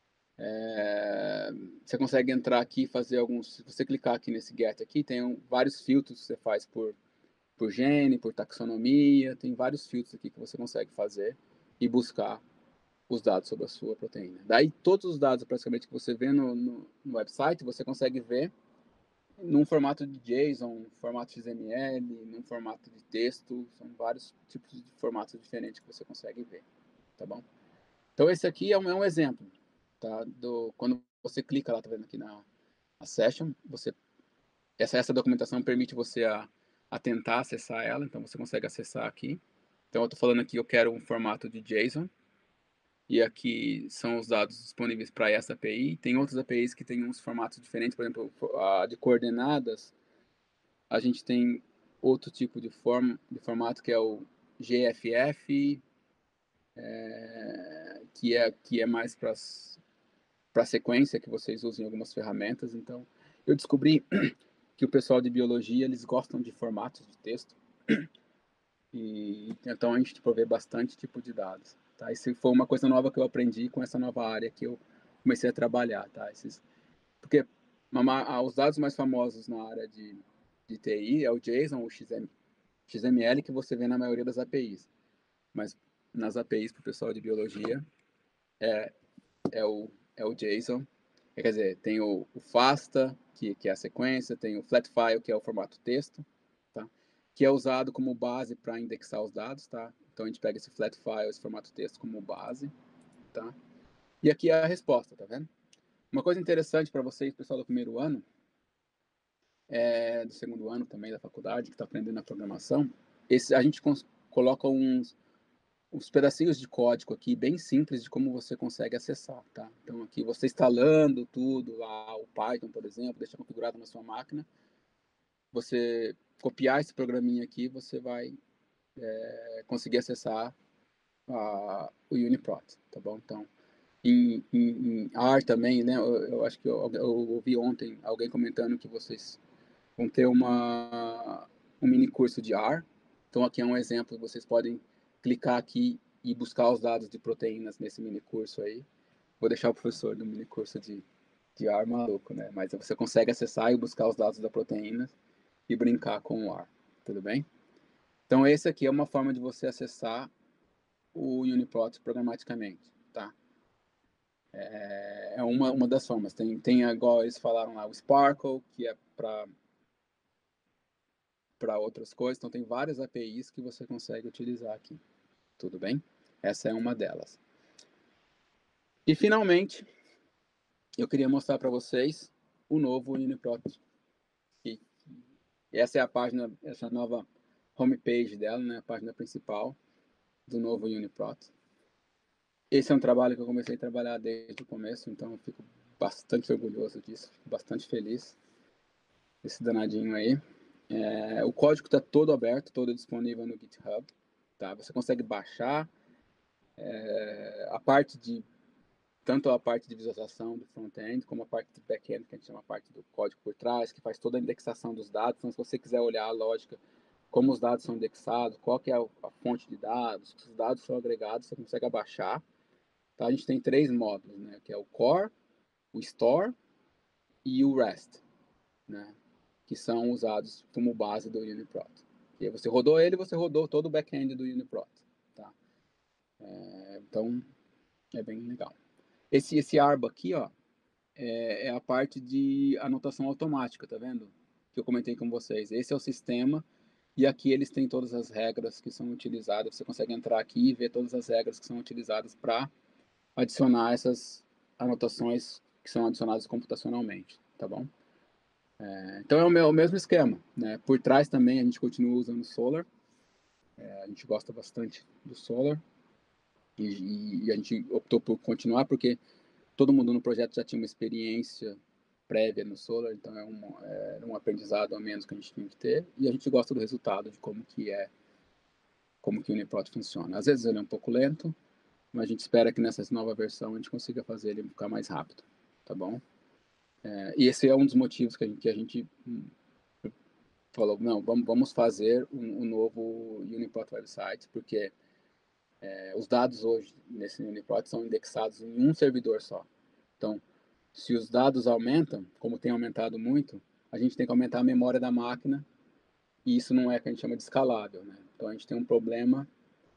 É, você consegue entrar aqui e fazer alguns... Se você clicar aqui nesse get aqui, tem um, vários filtros que você faz por, por gene, por taxonomia. Tem vários filtros aqui que você consegue fazer e buscar os dados sobre a sua proteína. Daí, todos os dados, praticamente, que você vê no, no, no website, você consegue ver num formato de JSON, formato X M L, num formato de texto. São vários tipos de formatos diferentes que você consegue ver, tá bom? Então, esse aqui é um, é um exemplo, tá? Do, quando você clica lá, tá vendo aqui na a session, você, essa, essa documentação permite você a, a tentar acessar ela, então você consegue acessar aqui. Então, eu estou falando aqui, eu quero um formato de JSON, e aqui são os dados disponíveis para essa A P I. Tem outras A P Is que têm uns formatos diferentes, por exemplo, a de coordenadas, a gente tem outro tipo de, form, de formato que é o G F F, é, que, é, que é mais para a sequência que vocês usam em algumas ferramentas. Então, eu descobri que o pessoal de biologia, eles gostam de formatos de texto, e então a gente provê bastante tipo de dados. Tá? Isso foi uma coisa nova que eu aprendi com essa nova área que eu comecei a trabalhar. Tá? Esses, porque uma, os dados mais famosos na área de, de T I é o JSON, o X M L, que você vê na maioria das A P Is. Mas nas A P Is para o pessoal de biologia é, é, o, é o JSON. Quer dizer, tem o, o FASTA, que, que é a sequência, tem o Flatfile, que é o formato texto, tá? Que é usado como base para indexar os dados, tá? Então a gente pega esse Flatfile, esse formato texto como base, tá? E aqui é a resposta, tá vendo? Uma coisa interessante para vocês, pessoal do primeiro ano, é, do segundo ano também da faculdade, que está aprendendo a programação, esse, a gente coloca uns, uns pedacinhos de código aqui, bem simples, de como você consegue acessar, tá? Então, aqui você instalando tudo, lá, o Python, por exemplo, deixa configurado na sua máquina, você copiar esse programinha aqui, você vai é, conseguir acessar a, o UniProt, tá bom? Então, em, em, em R também, né? Eu, eu acho que eu, eu ouvi ontem alguém comentando que vocês vão ter uma, um mini curso de R. Então, aqui é um exemplo, vocês podem clicar aqui e buscar os dados de proteínas nesse mini curso aí. Vou deixar o professor do mini curso de, de R maluco, né? Mas você consegue acessar e buscar os dados da proteína e brincar com o R, tudo bem? Então, esse aqui é uma forma de você acessar o UniProt programaticamente, tá? É, é uma, uma das formas. Tem, tem, igual eles falaram lá, o Sparkle, que é para para outras coisas. Então, tem várias A P Is que você consegue utilizar aqui. Tudo bem? Essa é uma delas. E, finalmente, eu queria mostrar para vocês o novo UniProt. E essa é a página, essa nova homepage dela, né, a página principal do novo UniProt. Esse é um trabalho que eu comecei a trabalhar desde o começo, então eu fico bastante orgulhoso disso, fico bastante feliz desse danadinho aí. É, o código está todo aberto, todo disponível no GitHub, tá? Você consegue baixar é, a parte de tanto a parte de visualização do front-end como a parte de back-end, que a gente chama a parte do código por trás, que faz toda a indexação dos dados. Então, se você quiser olhar a lógica, como os dados são indexados, qual que é a, a fonte de dados, se os dados são agregados, você consegue abaixar. Tá? A gente tem três módulos, né? Que é o Core, o Store e o REST, né? Que são usados como base do UniProt. E aí você rodou ele, você rodou todo o back-end do UniProt. Tá? É, então, é bem legal. Esse, esse arbo aqui, ó, é, é a parte de anotação automática, tá vendo? Que eu comentei com vocês. Esse é o sistema, e aqui eles têm todas as regras que são utilizadas. Você consegue entrar aqui e ver todas as regras que são utilizadas para adicionar essas anotações que são adicionadas computacionalmente, tá bom? É, então é o, meu, o mesmo esquema, né? Por trás também a gente continua usando o Solr. É, a gente gosta bastante do Solr. E, e a gente optou por continuar porque todo mundo no projeto já tinha uma experiência prévia no Solr, então é um, é um aprendizado a menos que a gente tinha que ter, e a gente gosta do resultado, de como que é, como que o UniProt funciona. Às vezes ele é um pouco lento, mas a gente espera que nessa nova versão a gente consiga fazer ele ficar mais rápido, tá bom? É, e esse é um dos motivos que a gente, que a gente falou, não, vamos, vamos fazer um, um novo UniProt website, porque é, os dados hoje nesse UniProt são indexados em um servidor só. Então, se os dados aumentam, como tem aumentado muito, a gente tem que aumentar a memória da máquina, e isso não é o que a gente chama de escalável, né? Então a gente tem um problema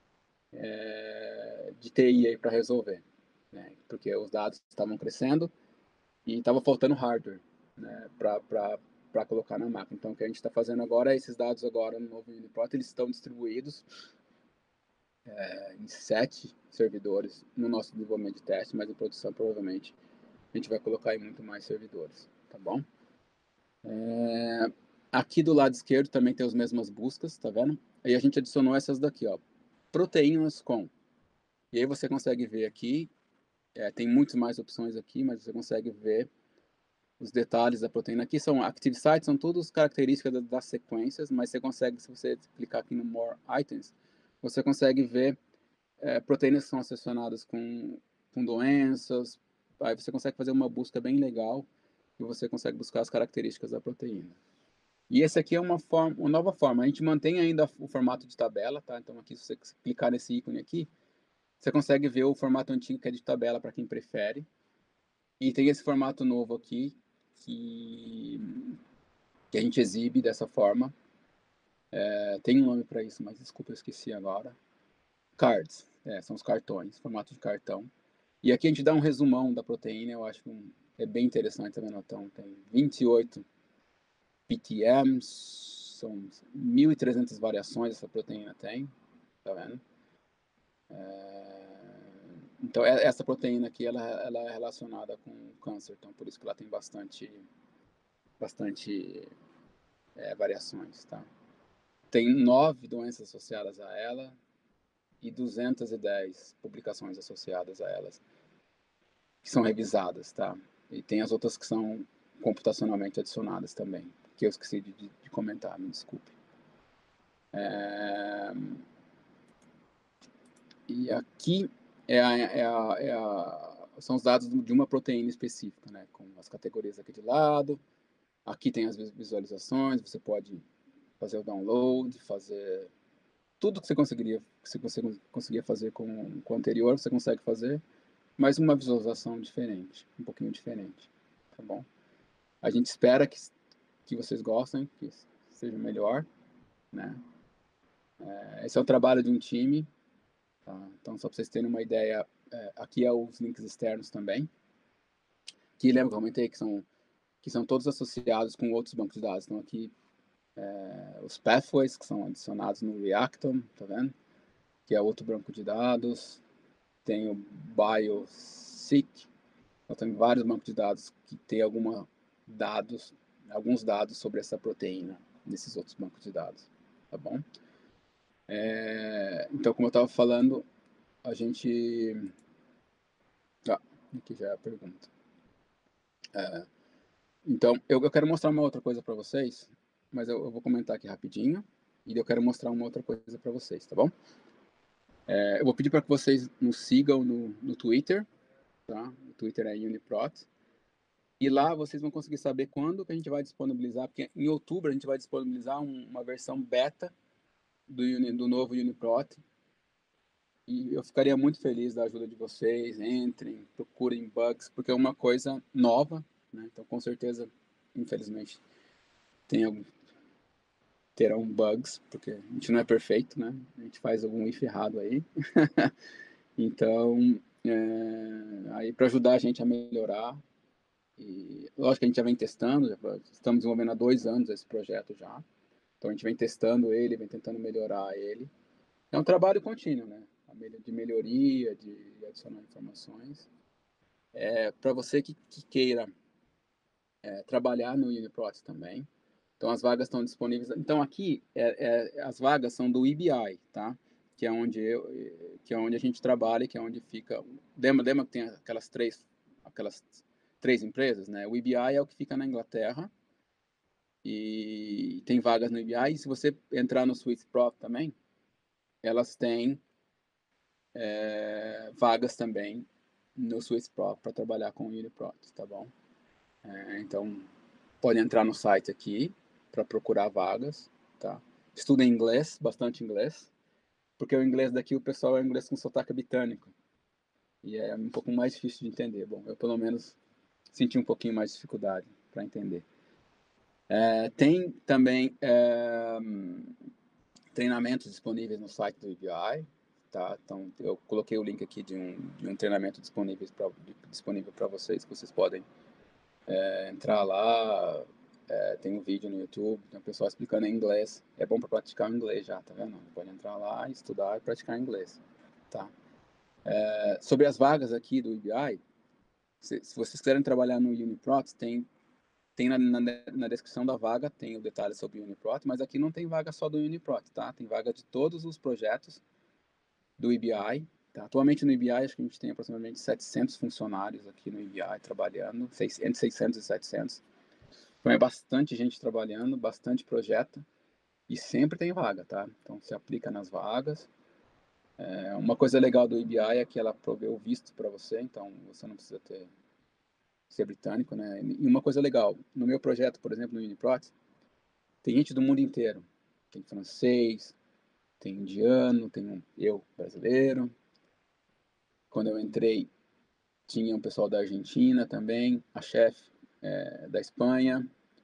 é, de T I aí para resolver, né? Porque os dados estavam crescendo e estava faltando hardware, né, para colocar na máquina. Então o que a gente está fazendo agora é esses dados agora no novo UniProt, eles estão distribuídos é, em sete servidores no nosso desenvolvimento de teste, mas em produção provavelmente a gente vai colocar em muito mais servidores, tá bom? É, aqui do lado esquerdo também tem as mesmas buscas, tá vendo? Aí a gente adicionou essas daqui, ó, proteínas com. E aí você consegue ver aqui, é, tem muitas mais opções aqui, mas você consegue ver os detalhes da proteína. Aqui são active sites, são todas características das, das sequências, mas você consegue, se você clicar aqui no More Items, você consegue ver é, proteínas que são associadas com, com doenças. Aí você consegue fazer uma busca bem legal e você consegue buscar as características da proteína. E esse aqui é uma, forma, uma nova forma. A gente mantém ainda o formato de tabela, tá? Então aqui, se você clicar nesse ícone aqui, você consegue ver o formato antigo que é de tabela para quem prefere. E tem esse formato novo aqui que, que a gente exibe dessa forma. É, tem um nome para isso, mas desculpa, eu esqueci agora. Cards, é, são os cartões, formato de cartão. E aqui a gente dá um resumão da proteína, eu acho que um, é bem interessante também, então tem vinte e oito P T Ms, são mil e trezentas variações essa proteína tem, tá vendo? É, então essa proteína aqui, ela, ela é relacionada com câncer, então por isso que ela tem bastante, bastante é, variações, tá? Tem nove doenças associadas a ela e duzentas e dez publicações associadas a elas, que são revisadas, tá? E tem as outras que são computacionalmente adicionadas também, que eu esqueci de, de comentar, me desculpe. É... E aqui é a, é a, é a, são os dados de uma proteína específica, né? Com as categorias aqui de lado. Aqui tem as visualizações, você pode fazer o download, fazer tudo que você conseguiria, que você conseguia fazer com, com o anterior, você consegue fazer, mas uma visualização diferente, um pouquinho diferente, tá bom? A gente espera que, que vocês gostem, que seja melhor, né? É, esse é o trabalho de um time, tá? Então, só para vocês terem uma ideia, é, aqui é os links externos também, que lembra que eu comentei que são, que são todos associados com outros bancos de dados. Então, aqui, é, os pathways que são adicionados no Reactom, tá vendo? Que é outro banco de dados. Tem o BioSeq, então tem vários bancos de dados que tem alguma dados, alguns dados sobre essa proteína nesses outros bancos de dados, tá bom? É, então, como eu estava falando, a gente... Ah, aqui já é a pergunta. É, então, eu, eu quero mostrar uma outra coisa para vocês, mas eu, eu vou comentar aqui rapidinho, e eu quero mostrar uma outra coisa para vocês, tá bom? É, eu vou pedir para que vocês nos sigam no, no Twitter, tá? O Twitter é Uniprot. E lá vocês vão conseguir saber quando que a gente vai disponibilizar, porque em outubro a gente vai disponibilizar um, uma versão beta do, Uni, do novo Uniprot. E eu ficaria muito feliz da ajuda de vocês. Entrem, procurem bugs, porque é uma coisa nova, né? Então, com certeza, infelizmente, tem algum, terão bugs, porque a gente não é perfeito, né? A gente faz algum if errado aí. Então, é, aí para ajudar a gente a melhorar, e lógico que a gente já vem testando, já estamos desenvolvendo há dois anos esse projeto já, então a gente vem testando ele, vem tentando melhorar ele. É um trabalho contínuo, né? De melhoria, de adicionar informações. É, para você que, que queira é, trabalhar no Uniprot também, então as vagas estão disponíveis. Então aqui é, é, as vagas são do E B I, tá? Que é onde eu, que é onde a gente trabalha, que é onde fica. Lembra, lembra que tem aquelas três, aquelas três empresas, né? O E B I é o que fica na Inglaterra e tem vagas no E B I. E se você entrar no SwissProf também, elas têm é, vagas também no SwissProf para trabalhar com o Uniprot, tá bom? É, então pode entrar no site aqui para procurar vagas, tá? Estuda inglês, bastante inglês, porque o inglês daqui o pessoal é inglês com sotaque britânico e é um pouco mais difícil de entender. Bom, eu pelo menos senti um pouquinho mais de dificuldade para entender. É, tem também é, treinamentos disponíveis no site do E B I, tá? Então eu coloquei o link aqui de um, de um treinamento disponível para disponível para vocês, que vocês podem é, entrar lá. É, tem um vídeo no YouTube, tem um pessoal explicando em inglês. É bom para praticar o inglês já, tá vendo? Pode entrar lá, estudar e praticar inglês, tá? É, sobre as vagas aqui do E B I, se, se vocês quiserem trabalhar no Uniprot, tem tem na, na, na descrição da vaga, tem o detalhe sobre o Uniprot, mas aqui não tem vaga só do Uniprot, tá? Tem vaga de todos os projetos do E B I, tá? Atualmente no E B I, acho que a gente tem aproximadamente setecentos funcionários aqui no E B I trabalhando, entre seiscentos e setecentos. Então é bastante gente trabalhando, bastante projeto, e sempre tem vaga, tá? Então se aplica nas vagas. É, uma coisa legal do E B I é que ela provê o visto para você, então você não precisa ter ser britânico, né? E uma coisa legal, no meu projeto, por exemplo, no Uniprot, tem gente do mundo inteiro. Tem francês, tem indiano, tem um, eu, brasileiro. Quando eu entrei, tinha um pessoal da Argentina também, a chefe é, da Espanha,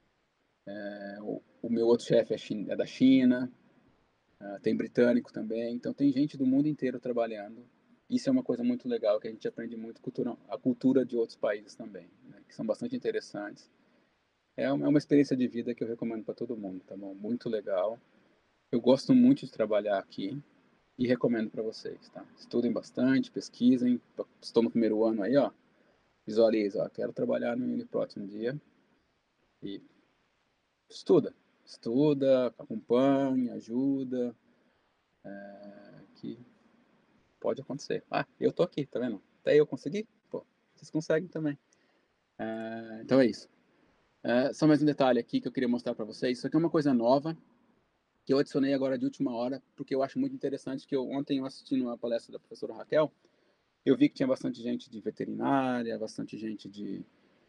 é, o, o meu outro chefe é, é da China, é, tem britânico também. Então tem gente do mundo inteiro trabalhando. Isso é uma coisa muito legal, que a gente aprende muito cultura, a cultura de outros países também, né, que são bastante interessantes. É uma experiência de vida que eu recomendo para todo mundo, tá bom? Muito legal. Eu gosto muito de trabalhar aqui e recomendo para vocês, tá? Estudem bastante, pesquisem. Estou no primeiro ano aí, ó. Visualiza, ó. Quero trabalhar no Uniprot um dia. E estuda. Estuda, acompanha, ajuda. É, que pode acontecer. Ah, eu tô aqui, tá vendo? Até eu consegui. Pô, vocês conseguem também. É, então é isso. É, só mais um detalhe aqui que eu queria mostrar para vocês. Isso aqui é uma coisa nova que eu adicionei agora de última hora, porque eu acho muito interessante, que eu, ontem eu assistindo uma palestra da professora Raquel, eu vi que tinha bastante gente de veterinária, bastante gente de,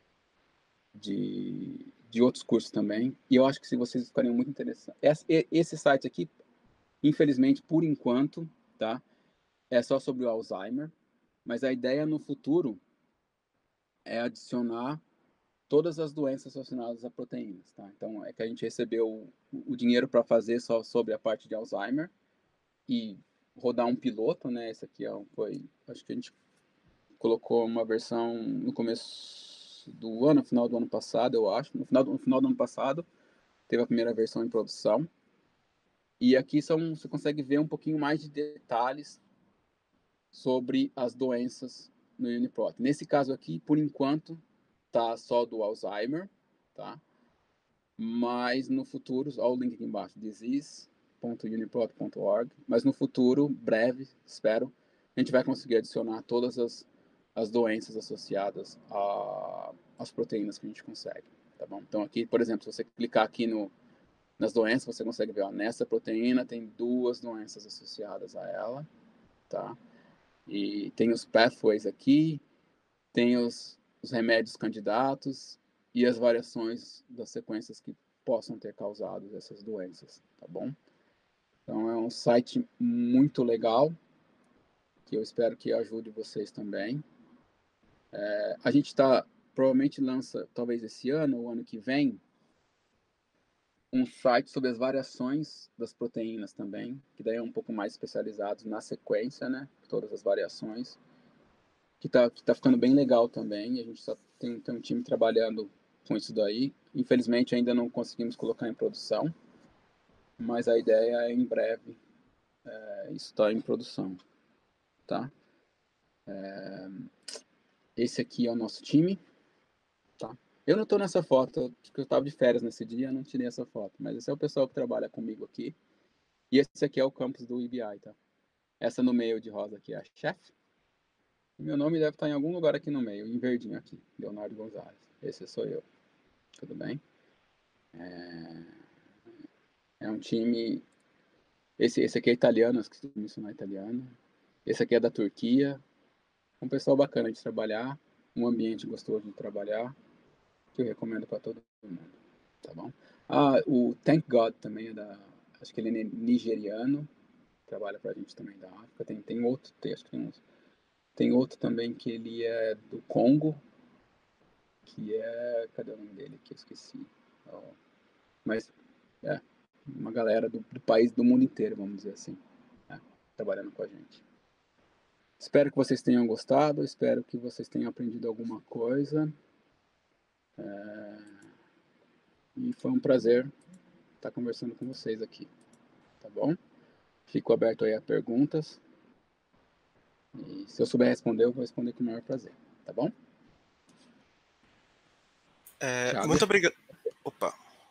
de, de outros cursos também, e eu acho que se vocês ficariam muito interessados. Esse, esse site aqui, infelizmente, por enquanto, tá, é só sobre o Alzheimer, mas a ideia no futuro é adicionar todas as doenças relacionadas a proteínas, tá? Então, é que a gente recebeu o, o dinheiro para fazer só sobre a parte de Alzheimer, e rodar um piloto, né? Esse aqui ó, foi, acho que a gente colocou uma versão no começo do ano, no final do ano passado, eu acho. No final, no final do ano passado, teve a primeira versão em produção. E aqui são, você consegue ver um pouquinho mais de detalhes sobre as doenças no Uniprot. Nesse caso aqui, por enquanto, tá só do Alzheimer, tá? Mas no futuro, olha o link aqui embaixo, disease ponto uniprot ponto org, mas no futuro, breve, espero, a gente vai conseguir adicionar todas as, as doenças associadas a, às proteínas que a gente consegue, tá bom? Então aqui, por exemplo, se você clicar aqui no, nas doenças, você consegue ver, ó, nessa proteína tem duas doenças associadas a ela, tá? E tem os pathways aqui, tem os, os remédios candidatos e as variações das sequências que possam ter causado essas doenças, tá bom? Então é um site muito legal, que eu espero que ajude vocês também. É, a gente está, provavelmente lança, talvez esse ano ou ano que vem, um site sobre as variações das proteínas também, que daí é um pouco mais especializado na sequência, né? Todas as variações, que está que tá ficando bem legal também. A gente só tem, tem um time trabalhando com isso daí. Infelizmente ainda não conseguimos colocar em produção, mas a ideia é em breve é, isso está em produção, tá? É, esse aqui é o nosso time, tá? Eu não estou nessa foto, porque eu estava de férias nesse dia, eu não tirei essa foto, mas esse é o pessoal que trabalha comigo aqui. E esse aqui é o campus do I B I, tá? Essa no meio de rosa aqui é a chefe. Meu nome deve estar em algum lugar aqui no meio, em verdinho aqui, Leonardo Gonzalez. Esse sou eu, tudo bem? É, é um time... Esse, esse aqui é italiano, esqueci de mencionar italiano. Esse aqui é da Turquia. Um pessoal bacana de trabalhar, um ambiente gostoso de trabalhar, que eu recomendo para todo mundo, tá bom? Ah, o Thank God também é da... Acho que ele é nigeriano, trabalha pra gente também da África. Tem, tem outro, tem, acho que tem uns... Tem outro também que ele é do Congo, que é... Cadê o nome dele que eu esqueci? Oh, mas, é, uma galera do, do país, do mundo inteiro, vamos dizer assim, né, trabalhando com a gente. Espero que vocês tenham gostado, espero que vocês tenham aprendido alguma coisa. É... E foi um prazer estar conversando com vocês aqui, tá bom? Fico aberto aí a perguntas. E se eu souber responder, eu vou responder com o maior prazer, tá bom? É, muito obrigado. Opa.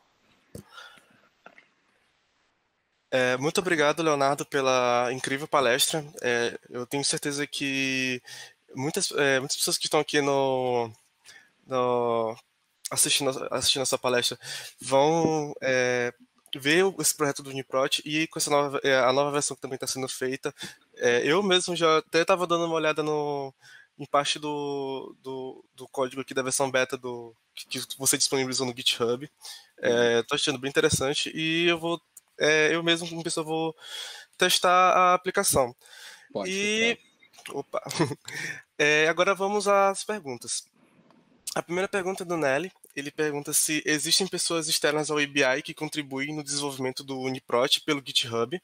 É, muito obrigado, Leonardo, pela incrível palestra. É, eu tenho certeza que muitas, é, muitas pessoas que estão aqui no, no assistindo, assistindo essa palestra vão é, ver esse projeto do Uniprot e com essa nova, é, a nova versão que também está sendo feita. É, eu mesmo já até estava dando uma olhada no, em parte do, do, do código aqui da versão beta do, que, que você disponibilizou no GitHub. Estou é, achando bem interessante e eu vou é, eu mesmo como pessoa vou testar a aplicação. Pode e opa. É, agora vamos às perguntas. A primeira pergunta é do Nelly. Ele pergunta se existem pessoas externas ao I B I que contribuem no desenvolvimento do Uniprot pelo GitHub.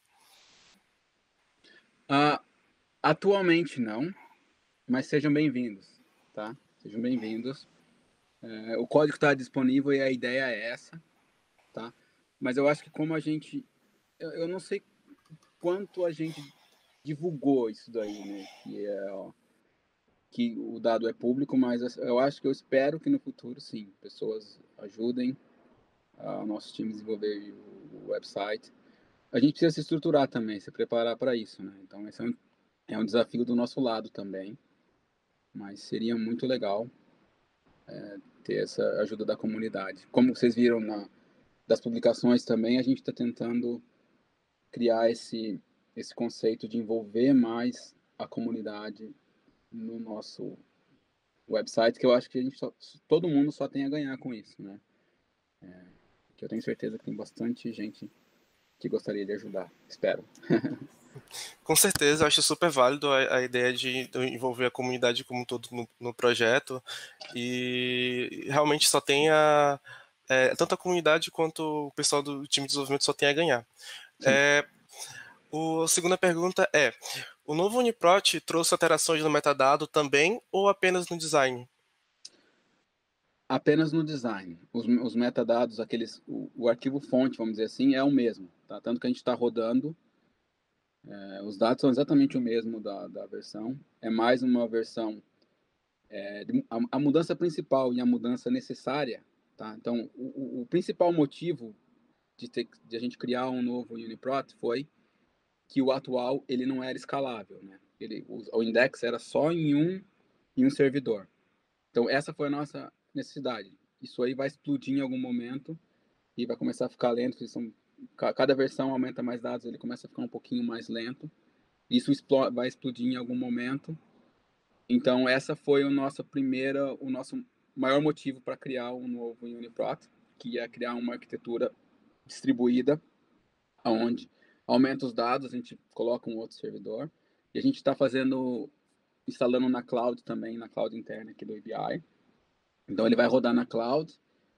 Uh, atualmente não, mas sejam bem-vindos, tá? Sejam bem-vindos. É, o código está disponível e a ideia é essa, tá? Mas eu acho que como a gente... Eu, eu não sei quanto a gente divulgou isso daí, né? Que, é, ó, que o dado é público, mas eu acho que eu espero que no futuro, sim, pessoas ajudem o nosso time a desenvolver o, o website. A gente precisa se estruturar também, se preparar para isso, né? Então, esse é um, é um desafio do nosso lado também, mas seria muito legal é, ter essa ajuda da comunidade. Como vocês viram na, das publicações também, a gente está tentando criar esse, esse conceito de envolver mais a comunidade no nosso website, que eu acho que a gente só, todo mundo só tem a ganhar com isso, né? É, que eu tenho certeza que tem bastante gente que gostaria de ajudar, espero. Com certeza, eu acho super válido a, a ideia de, de envolver a comunidade como um todo no, no projeto e realmente só tem a, é, tanto a comunidade quanto o pessoal do time de desenvolvimento só tem a ganhar. É, o, a segunda pergunta é, o novo Uniprot trouxe alterações no metadado também ou apenas no design? Apenas no design. Os, os metadados, aqueles, o, o arquivo fonte, vamos dizer assim, é o mesmo, tá? Tanto que a gente está rodando, é, os dados são exatamente o mesmo da, da versão, é mais uma versão, é, de, a, a mudança principal e a mudança necessária tá? Então, o, o, o principal motivo de, ter, de a gente criar um novo UniProt foi que o atual ele não era escalável, né? Ele, o, o index era só em um, em um servidor. Então, essa foi a nossa necessidade. Isso aí vai explodir em algum momento e vai começar a ficar lento. São, cada versão aumenta mais dados, ele começa a ficar um pouquinho mais lento. Isso explode, vai explodir em algum momento. Então, essa foi o nosso primeira, o nosso maior motivo para criar um novo UniProt, que é criar uma arquitetura distribuída, onde aumenta os dados, a gente coloca um outro servidor, e a gente está fazendo, instalando na cloud também, na cloud interna aqui do I B I. Então, ele vai rodar na cloud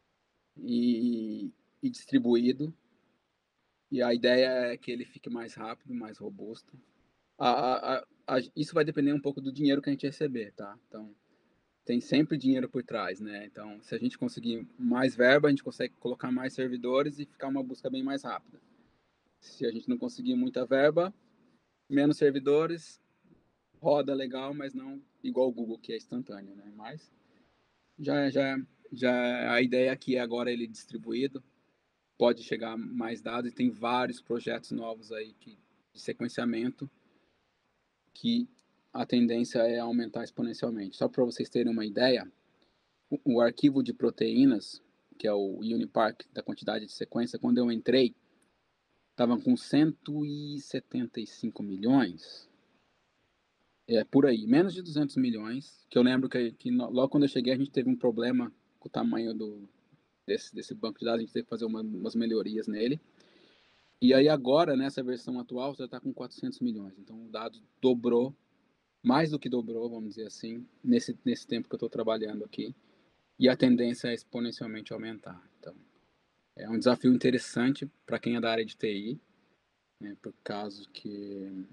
e, e distribuído, e a ideia é que ele fique mais rápido, mais robusto. A, a, a, isso vai depender um pouco do dinheiro que a gente receber, tá? Então, tem sempre dinheiro por trás, né? Então, se a gente conseguir mais verba, a gente consegue colocar mais servidores e ficar uma busca bem mais rápida. Se a gente não conseguir muita verba, menos servidores, roda legal, mas não igual o Google, que é instantâneo, né? Mas já, já, já a ideia aqui é agora ele distribuído, pode chegar mais dados e tem vários projetos novos aí que, de sequenciamento que a tendência é aumentar exponencialmente. Só para vocês terem uma ideia, o, o arquivo de proteínas, que é o UniPark da quantidade de sequência, quando eu entrei, estava com cento e setenta e cinco milhões, é por aí, menos de duzentos milhões, que eu lembro que, que logo quando eu cheguei a gente teve um problema com o tamanho do, desse, desse banco de dados, a gente teve que fazer uma, umas melhorias nele. E aí agora, nessa versão atual, já está com quatrocentos milhões, então o dado dobrou, mais do que dobrou, vamos dizer assim, nesse, nesse tempo que eu estou trabalhando aqui, e a tendência é exponencialmente aumentar. Então, é um desafio interessante para quem é da área de T I, né, por causa que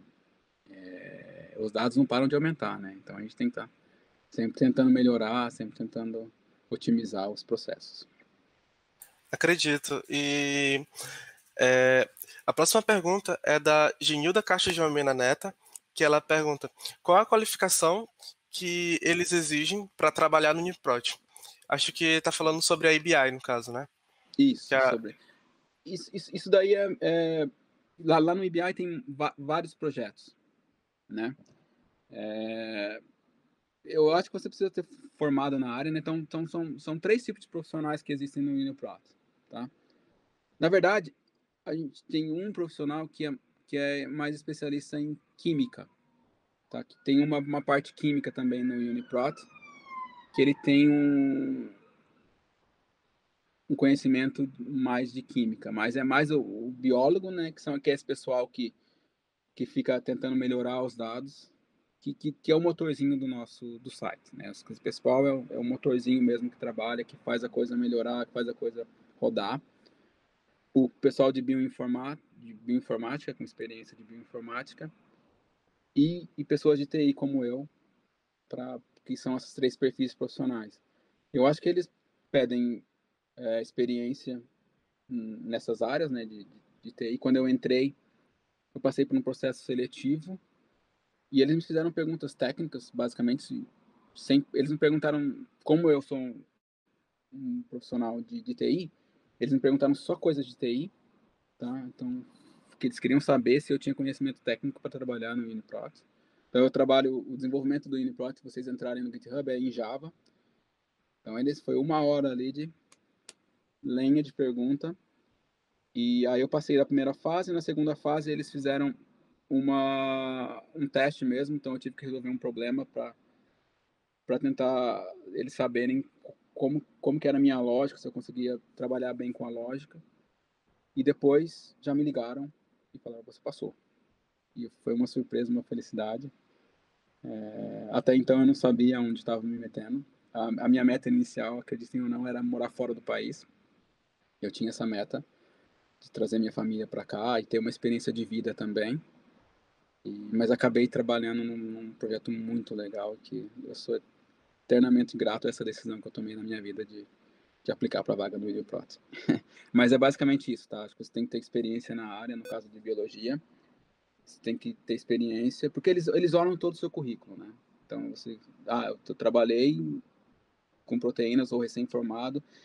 é, os dados não param de aumentar, né? Então a gente tem que estar sempre tentando melhorar, sempre tentando otimizar os processos. Acredito. E é, a próxima pergunta é da Genilda Castro de Almeida Neta, que ela pergunta: qual a qualificação que eles exigem para trabalhar no UniProt? Acho que está falando sobre a I B I, no caso, né? Isso, a... sobre. Isso, isso, isso daí é, é lá, lá no I B I tem vários projetos, né? É, eu acho que você precisa ter formado na área, né? Então, então são, são três tipos de profissionais que existem no UniProt, tá? Na verdade, a gente tem um profissional que é, que é mais especialista em química, tá? Que tem uma, uma parte química também no UniProt, que ele tem um, um conhecimento mais de química, mas é mais o, o biólogo, né? Que, são, que é esse pessoal que, que fica tentando melhorar os dados, que, que, que é o motorzinho do nosso do site, né? Esse pessoal é o, é o motorzinho mesmo que trabalha, que faz a coisa melhorar, que faz a coisa rodar. O pessoal de, bioinformá de bioinformática, com experiência de bioinformática, e, e pessoas de T I como eu, pra, que são esses três perfis profissionais. Eu acho que eles pedem é, experiência nessas áreas, né, de, de T I. Quando eu entrei, eu passei por um processo seletivo e eles me fizeram perguntas técnicas, basicamente, sem, eles me perguntaram, como eu sou um, um profissional de, de T I, eles me perguntaram só coisas de T I, tá? Então, que eles queriam saber se eu tinha conhecimento técnico para trabalhar no UniProt. Então, eu trabalho o desenvolvimento do UniProt, se vocês entrarem no GitHub, é em Java. Então, eles foi uma hora ali de lenha de pergunta. E aí eu passei da primeira fase, na segunda fase eles fizeram uma, um teste mesmo, então eu tive que resolver um problema para para tentar eles saberem como, como que era a minha lógica, se eu conseguia trabalhar bem com a lógica. E depois já me ligaram e falaram, você passou. E foi uma surpresa, uma felicidade. É, até então eu não sabia onde estava me metendo. A, a minha meta inicial, acreditem ou não, era morar fora do país. Eu tinha essa meta de trazer minha família para cá e ter uma experiência de vida também. E, mas acabei trabalhando num, num projeto muito legal que eu sou eternamente grato a essa decisão que eu tomei na minha vida de, de aplicar para a vaga do UniProt. Mas é basicamente isso, tá? Acho que você tem que ter experiência na área, no caso de biologia. Você tem que ter experiência, porque eles, eles olham todo o seu currículo, né? Então, você... Ah, eu trabalhei com proteínas ou recém-formado.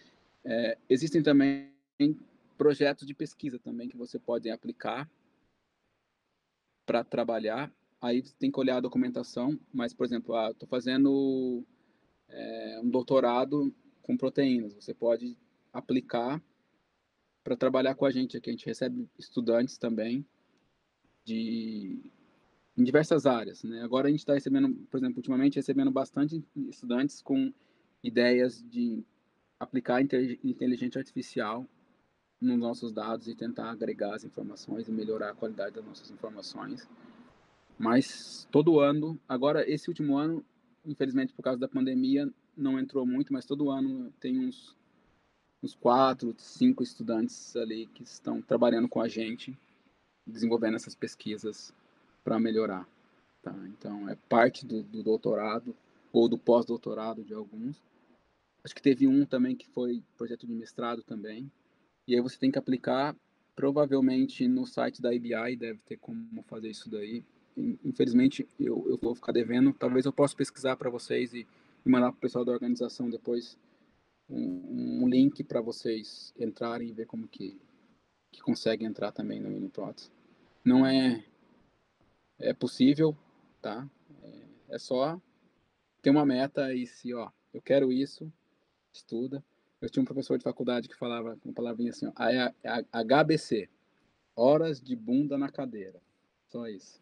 É, existem também projetos de pesquisa também que você pode aplicar para trabalhar. Aí você tem que olhar a documentação, mas, por exemplo, ah, estou fazendo é, um doutorado com proteínas. Você pode aplicar para trabalhar com a gente aqui. A gente recebe estudantes também de em diversas áreas, né? Agora a gente está recebendo, por exemplo, ultimamente recebendo bastante estudantes com ideias de aplicar inteligência artificial nos nossos dados e tentar agregar as informações e melhorar a qualidade das nossas informações. Mas todo ano, agora esse último ano, infelizmente por causa da pandemia, não entrou muito, mas todo ano tem uns, uns quatro, cinco estudantes ali que estão trabalhando com a gente, desenvolvendo essas pesquisas para melhorar. Tá? Então, é parte do, do doutorado ou do pós-doutorado de alguns. Acho que teve um também que foi projeto de mestrado também. E aí você tem que aplicar, provavelmente no site da I B I deve ter como fazer isso daí. Infelizmente, eu, eu vou ficar devendo. Talvez eu possa pesquisar para vocês e, e mandar para o pessoal da organização depois um, um link para vocês entrarem e ver como que, que consegue entrar também no UniProt. Não é, é possível, tá? É, é só ter uma meta e se, ó, eu quero isso, estuda. Eu tinha um professor de faculdade que falava uma palavrinha assim, ó, a, a, H B C, horas de bunda na cadeira. Só isso.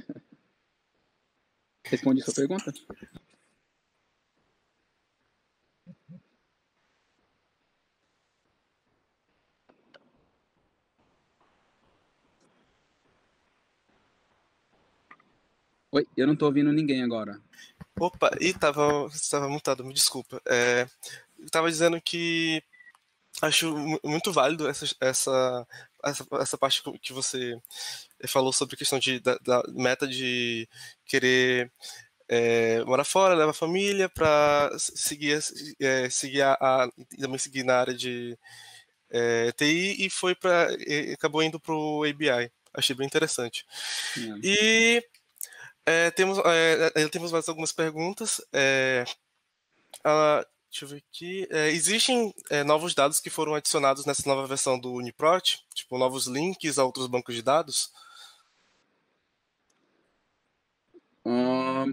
Respondi sua pergunta? Oi, eu não tô ouvindo ninguém agora. Opa, e tava, estava mutado, me desculpa. É, eu tava dizendo que acho muito válido essa, essa, essa, essa parte que você falou sobre a questão de, da, da meta de querer é, morar fora, levar a família para seguir, é, seguir a, a, também seguir na área de é, T I e foi para acabou indo para o A B I. Achei bem interessante. É. E é, temos, é, temos mais algumas perguntas. É, a, deixa eu ver aqui. É, existem é, novos dados que foram adicionados nessa nova versão do UniProt? Tipo, novos links a outros bancos de dados? Um,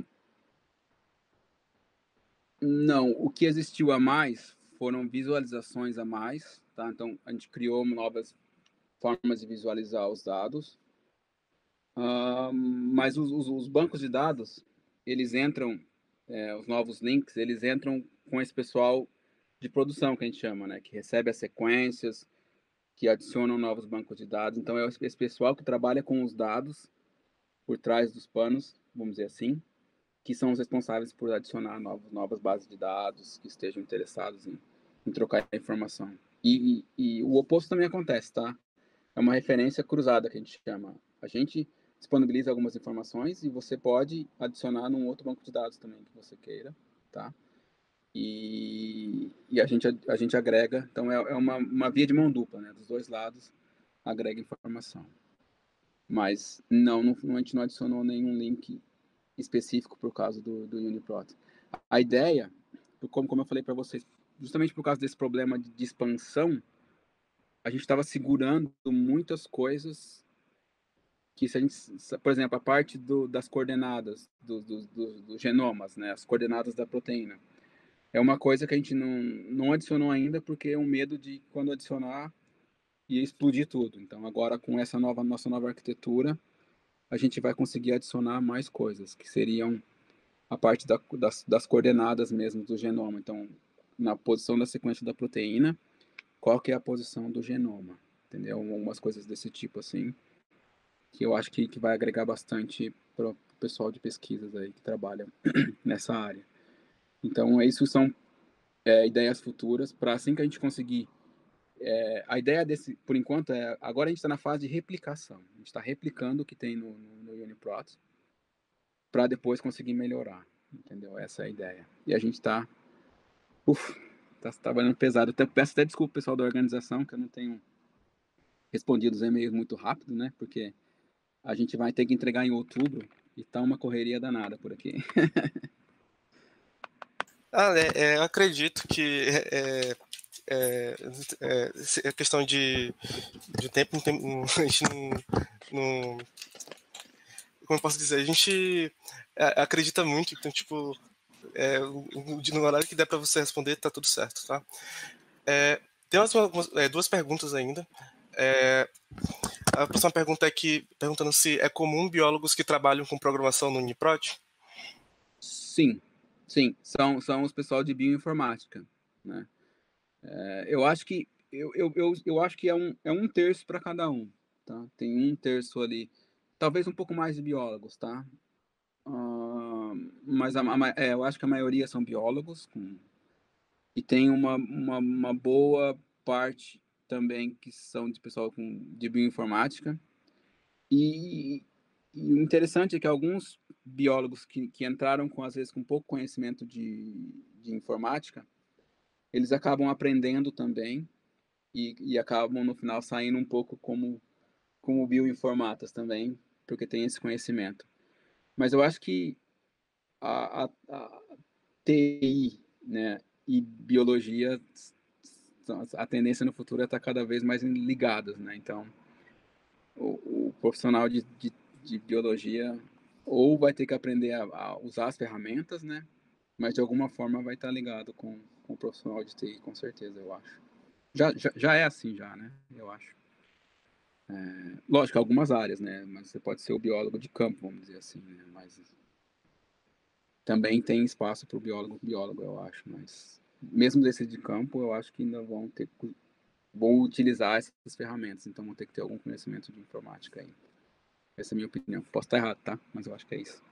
não, o que existiu a mais foram visualizações a mais, tá? Então, a gente criou novas formas de visualizar os dados. Um, mas os, os, os bancos de dados, eles entram, é, os novos links, eles entram com esse pessoal de produção, que a gente chama, né? Que recebe as sequências, que adicionam novos bancos de dados. Então, é esse pessoal que trabalha com os dados por trás dos panos, vamos dizer assim, que são os responsáveis por adicionar novos, novas bases de dados que estejam interessados em, em trocar informação. E, e, e o oposto também acontece, tá? É uma referência cruzada que a gente chama. A gente disponibiliza algumas informações e você pode adicionar num outro banco de dados também que você queira, tá? E, e a, gente, a gente agrega, então é, é uma, uma via de mão dupla, né? Dos dois lados agrega informação. Mas não, não, a gente não adicionou nenhum link específico por causa do, do UniProt. A ideia, como, como eu falei para vocês, justamente por causa desse problema de, de expansão, a gente estava segurando muitas coisas que se a gente, por exemplo, a parte do, das coordenadas dos do, do, do genomas, né, as coordenadas da proteína, é uma coisa que a gente não, não adicionou ainda porque é um medo de quando adicionar ia explodir tudo. Então agora com essa nova nossa nova arquitetura, a gente vai conseguir adicionar mais coisas que seriam a parte da, das, das coordenadas mesmo do genoma. Então, na posição da sequência da proteína, qual que é a posição do genoma, entendeu? Algumas coisas desse tipo assim, que eu acho que, que vai agregar bastante para o pessoal de pesquisas aí que trabalha nessa área. Então, isso são é, ideias futuras para assim que a gente conseguir. É, a ideia desse, por enquanto, é agora a gente está na fase de replicação. A gente está replicando o que tem no, no, no UniProt para depois conseguir melhorar, entendeu? Essa é a ideia. E a gente está Uf, tá trabalhando pesado. Até, peço até desculpa pro pessoal da organização, que eu não tenho respondido os e-mails muito rápido, né? Porque a gente vai ter que entregar em outubro e tá uma correria danada por aqui. Ah, é, é, eu acredito que é, é, é, é questão de, de tempo, não tem, não, a gente não, não... Como eu posso dizer? A gente acredita muito, então, tipo, é, no horário que der para você responder, tá tudo certo, tá? É, tem umas, umas, é, duas perguntas ainda. É, a próxima pergunta é que, perguntando se é comum biólogos que trabalham com programação no Uniprot? Sim, sim, são, são os pessoal de bioinformática, né? É, eu acho que eu, eu, eu, eu acho que é um, é um terço para cada um, tá? Tem um terço ali, talvez um pouco mais de biólogos, tá? Uh, mas a, a, é, eu acho que a maioria são biólogos com, e tem uma, uma, uma boa parte também que são de pessoal com, de bioinformática. E, e o interessante é que alguns biólogos que, que entraram, com às vezes, com pouco conhecimento de, de informática, eles acabam aprendendo também e, e acabam, no final, saindo um pouco como, como bioinformatas também, porque tem esse conhecimento. Mas eu acho que a, a, a T I, né, e biologia, a tendência no futuro é estar cada vez mais ligadas, né? Então, o, o profissional de, de, de biologia ou vai ter que aprender a, a usar as ferramentas, né? Mas de alguma forma vai estar ligado com, com o profissional de T I, com certeza, eu acho. Já, já, já é assim, já, né? Eu acho. É, lógico, algumas áreas, né? Mas você pode ser o biólogo de campo, vamos dizer assim, né? Mas também tem espaço para o biólogo biólogo, eu acho. Mas mesmo desse de campo, eu acho que ainda vão ter vão utilizar essas ferramentas, então vão ter que ter algum conhecimento de informática aí. Essa é a minha opinião. Posso estar errado, tá? Mas eu acho que é isso.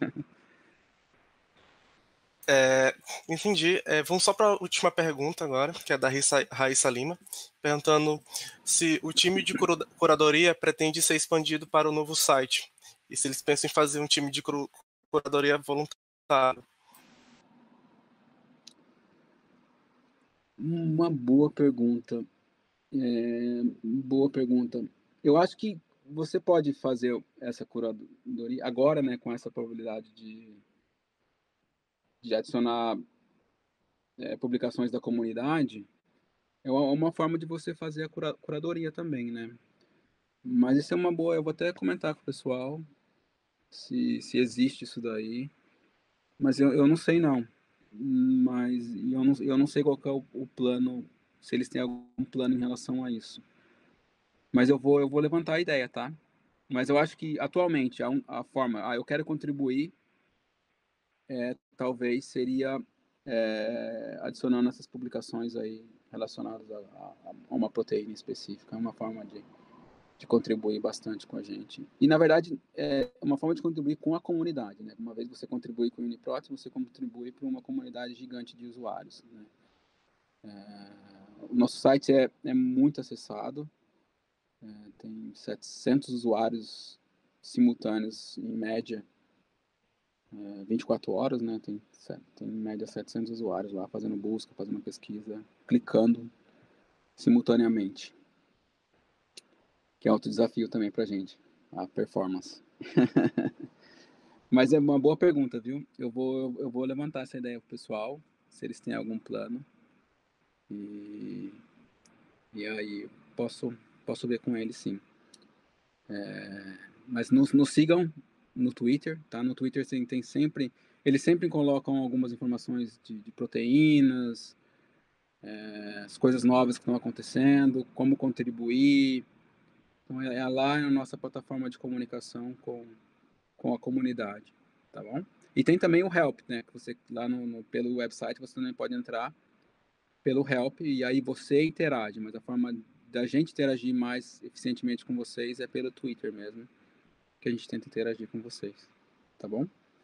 É, entendi. É, vamos só para a última pergunta agora, que é da Raíssa, Raíssa Lima, perguntando se o time de curadoria pretende ser expandido para o novo site e se eles pensam em fazer um time de curadoria voluntário. Uma boa pergunta. É, boa pergunta. Eu acho que você pode fazer essa curadoria agora, né, com essa probabilidade de, de adicionar é, publicações da comunidade. É uma, uma forma de você fazer a cura, curadoria também, né? Mas isso é uma boa. Eu vou até comentar com o pessoal se, se existe isso daí. Mas eu, eu não sei não. Mas eu não, eu não sei qual que é o, o plano, se eles têm algum plano em relação a isso. Mas eu vou, eu vou levantar a ideia, tá? Mas eu acho que atualmente a, a forma, ah, eu quero contribuir, é, talvez seria é, adicionando essas publicações aí relacionadas a, a, a uma proteína específica. É uma forma de, de contribuir bastante com a gente. E, na verdade, é uma forma de contribuir com a comunidade, né? Uma vez você contribui com o Uniprot, você contribui para uma comunidade gigante de usuários, né? É, o nosso site é, é muito acessado, é, tem setecentos usuários simultâneos, em média, é, vinte e quatro horas, né? Tem, tem em média setecentos usuários lá fazendo busca, fazendo pesquisa, clicando simultaneamente. Que é outro desafio também pra gente, a performance. Mas é uma boa pergunta, viu? Eu vou, eu vou levantar essa ideia pro pessoal, se eles têm algum plano. E, e aí posso, posso ver com eles, sim. É, mas nos, nos sigam no Twitter, tá? No Twitter tem, tem sempre... Eles sempre colocam algumas informações de, de proteínas, é, as coisas novas que estão acontecendo, como contribuir. Então é, é lá a nossa plataforma de comunicação com, com a comunidade, tá bom? E tem também o Help, né? Que você lá no, no, pelo website você também pode entrar pelo Help e aí você interage, mas a forma da gente interagir mais eficientemente com vocês é pelo Twitter mesmo, que a gente tenta interagir com vocês, tá bom?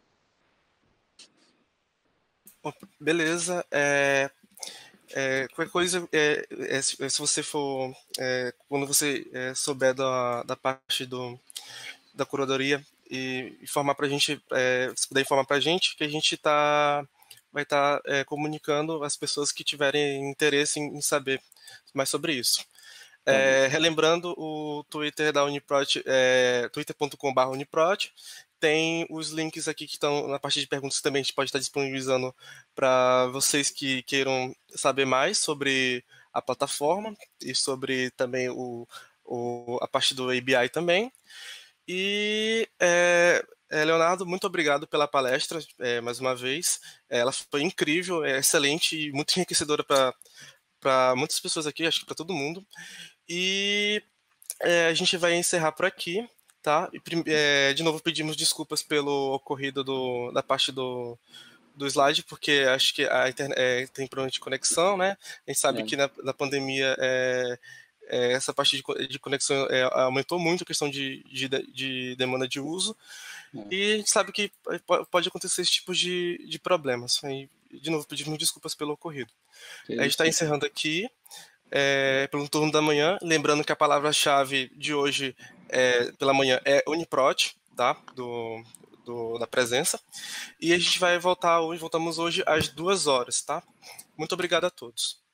Beleza. É, é, qualquer coisa, é, é, se, se você for, é, quando você é, souber da, da parte do, da curadoria e informar para a gente, é, se puder informar para a gente, que a gente tá, vai estar tá, é, comunicando as pessoas que tiverem interesse em, em saber mais sobre isso. É, relembrando o Twitter da Uniprot, é, twitter ponto com barra Uniprot, tem os links aqui que estão na parte de perguntas que também a gente pode estar disponibilizando para vocês que queiram saber mais sobre a plataforma e sobre também o, o, a parte do A B I também. E, é, é, Leonardo, muito obrigado pela palestra, é, mais uma vez. Ela foi incrível, é excelente e muito enriquecedora para muitas pessoas aqui, acho que para todo mundo. E é, a gente vai encerrar por aqui, tá? E, é, de novo, pedimos desculpas pelo ocorrido do, da parte do, do slide, porque acho que a internet é, tem problema de conexão, né? A gente sabe É. que na, na pandemia é, é, essa parte de, de conexão é, aumentou muito a questão de, de, de demanda de uso, É. e a gente sabe que pode acontecer esse tipo de, de problemas. E, de novo, pedimos desculpas pelo ocorrido. Que A gente está isso. encerrando aqui. É, pelo turno da manhã, lembrando que a palavra-chave de hoje é, pela manhã é Uniprot, tá? Do, do, da presença. E a gente vai voltar hoje, voltamos hoje às duas horas, tá? Muito obrigado a todos.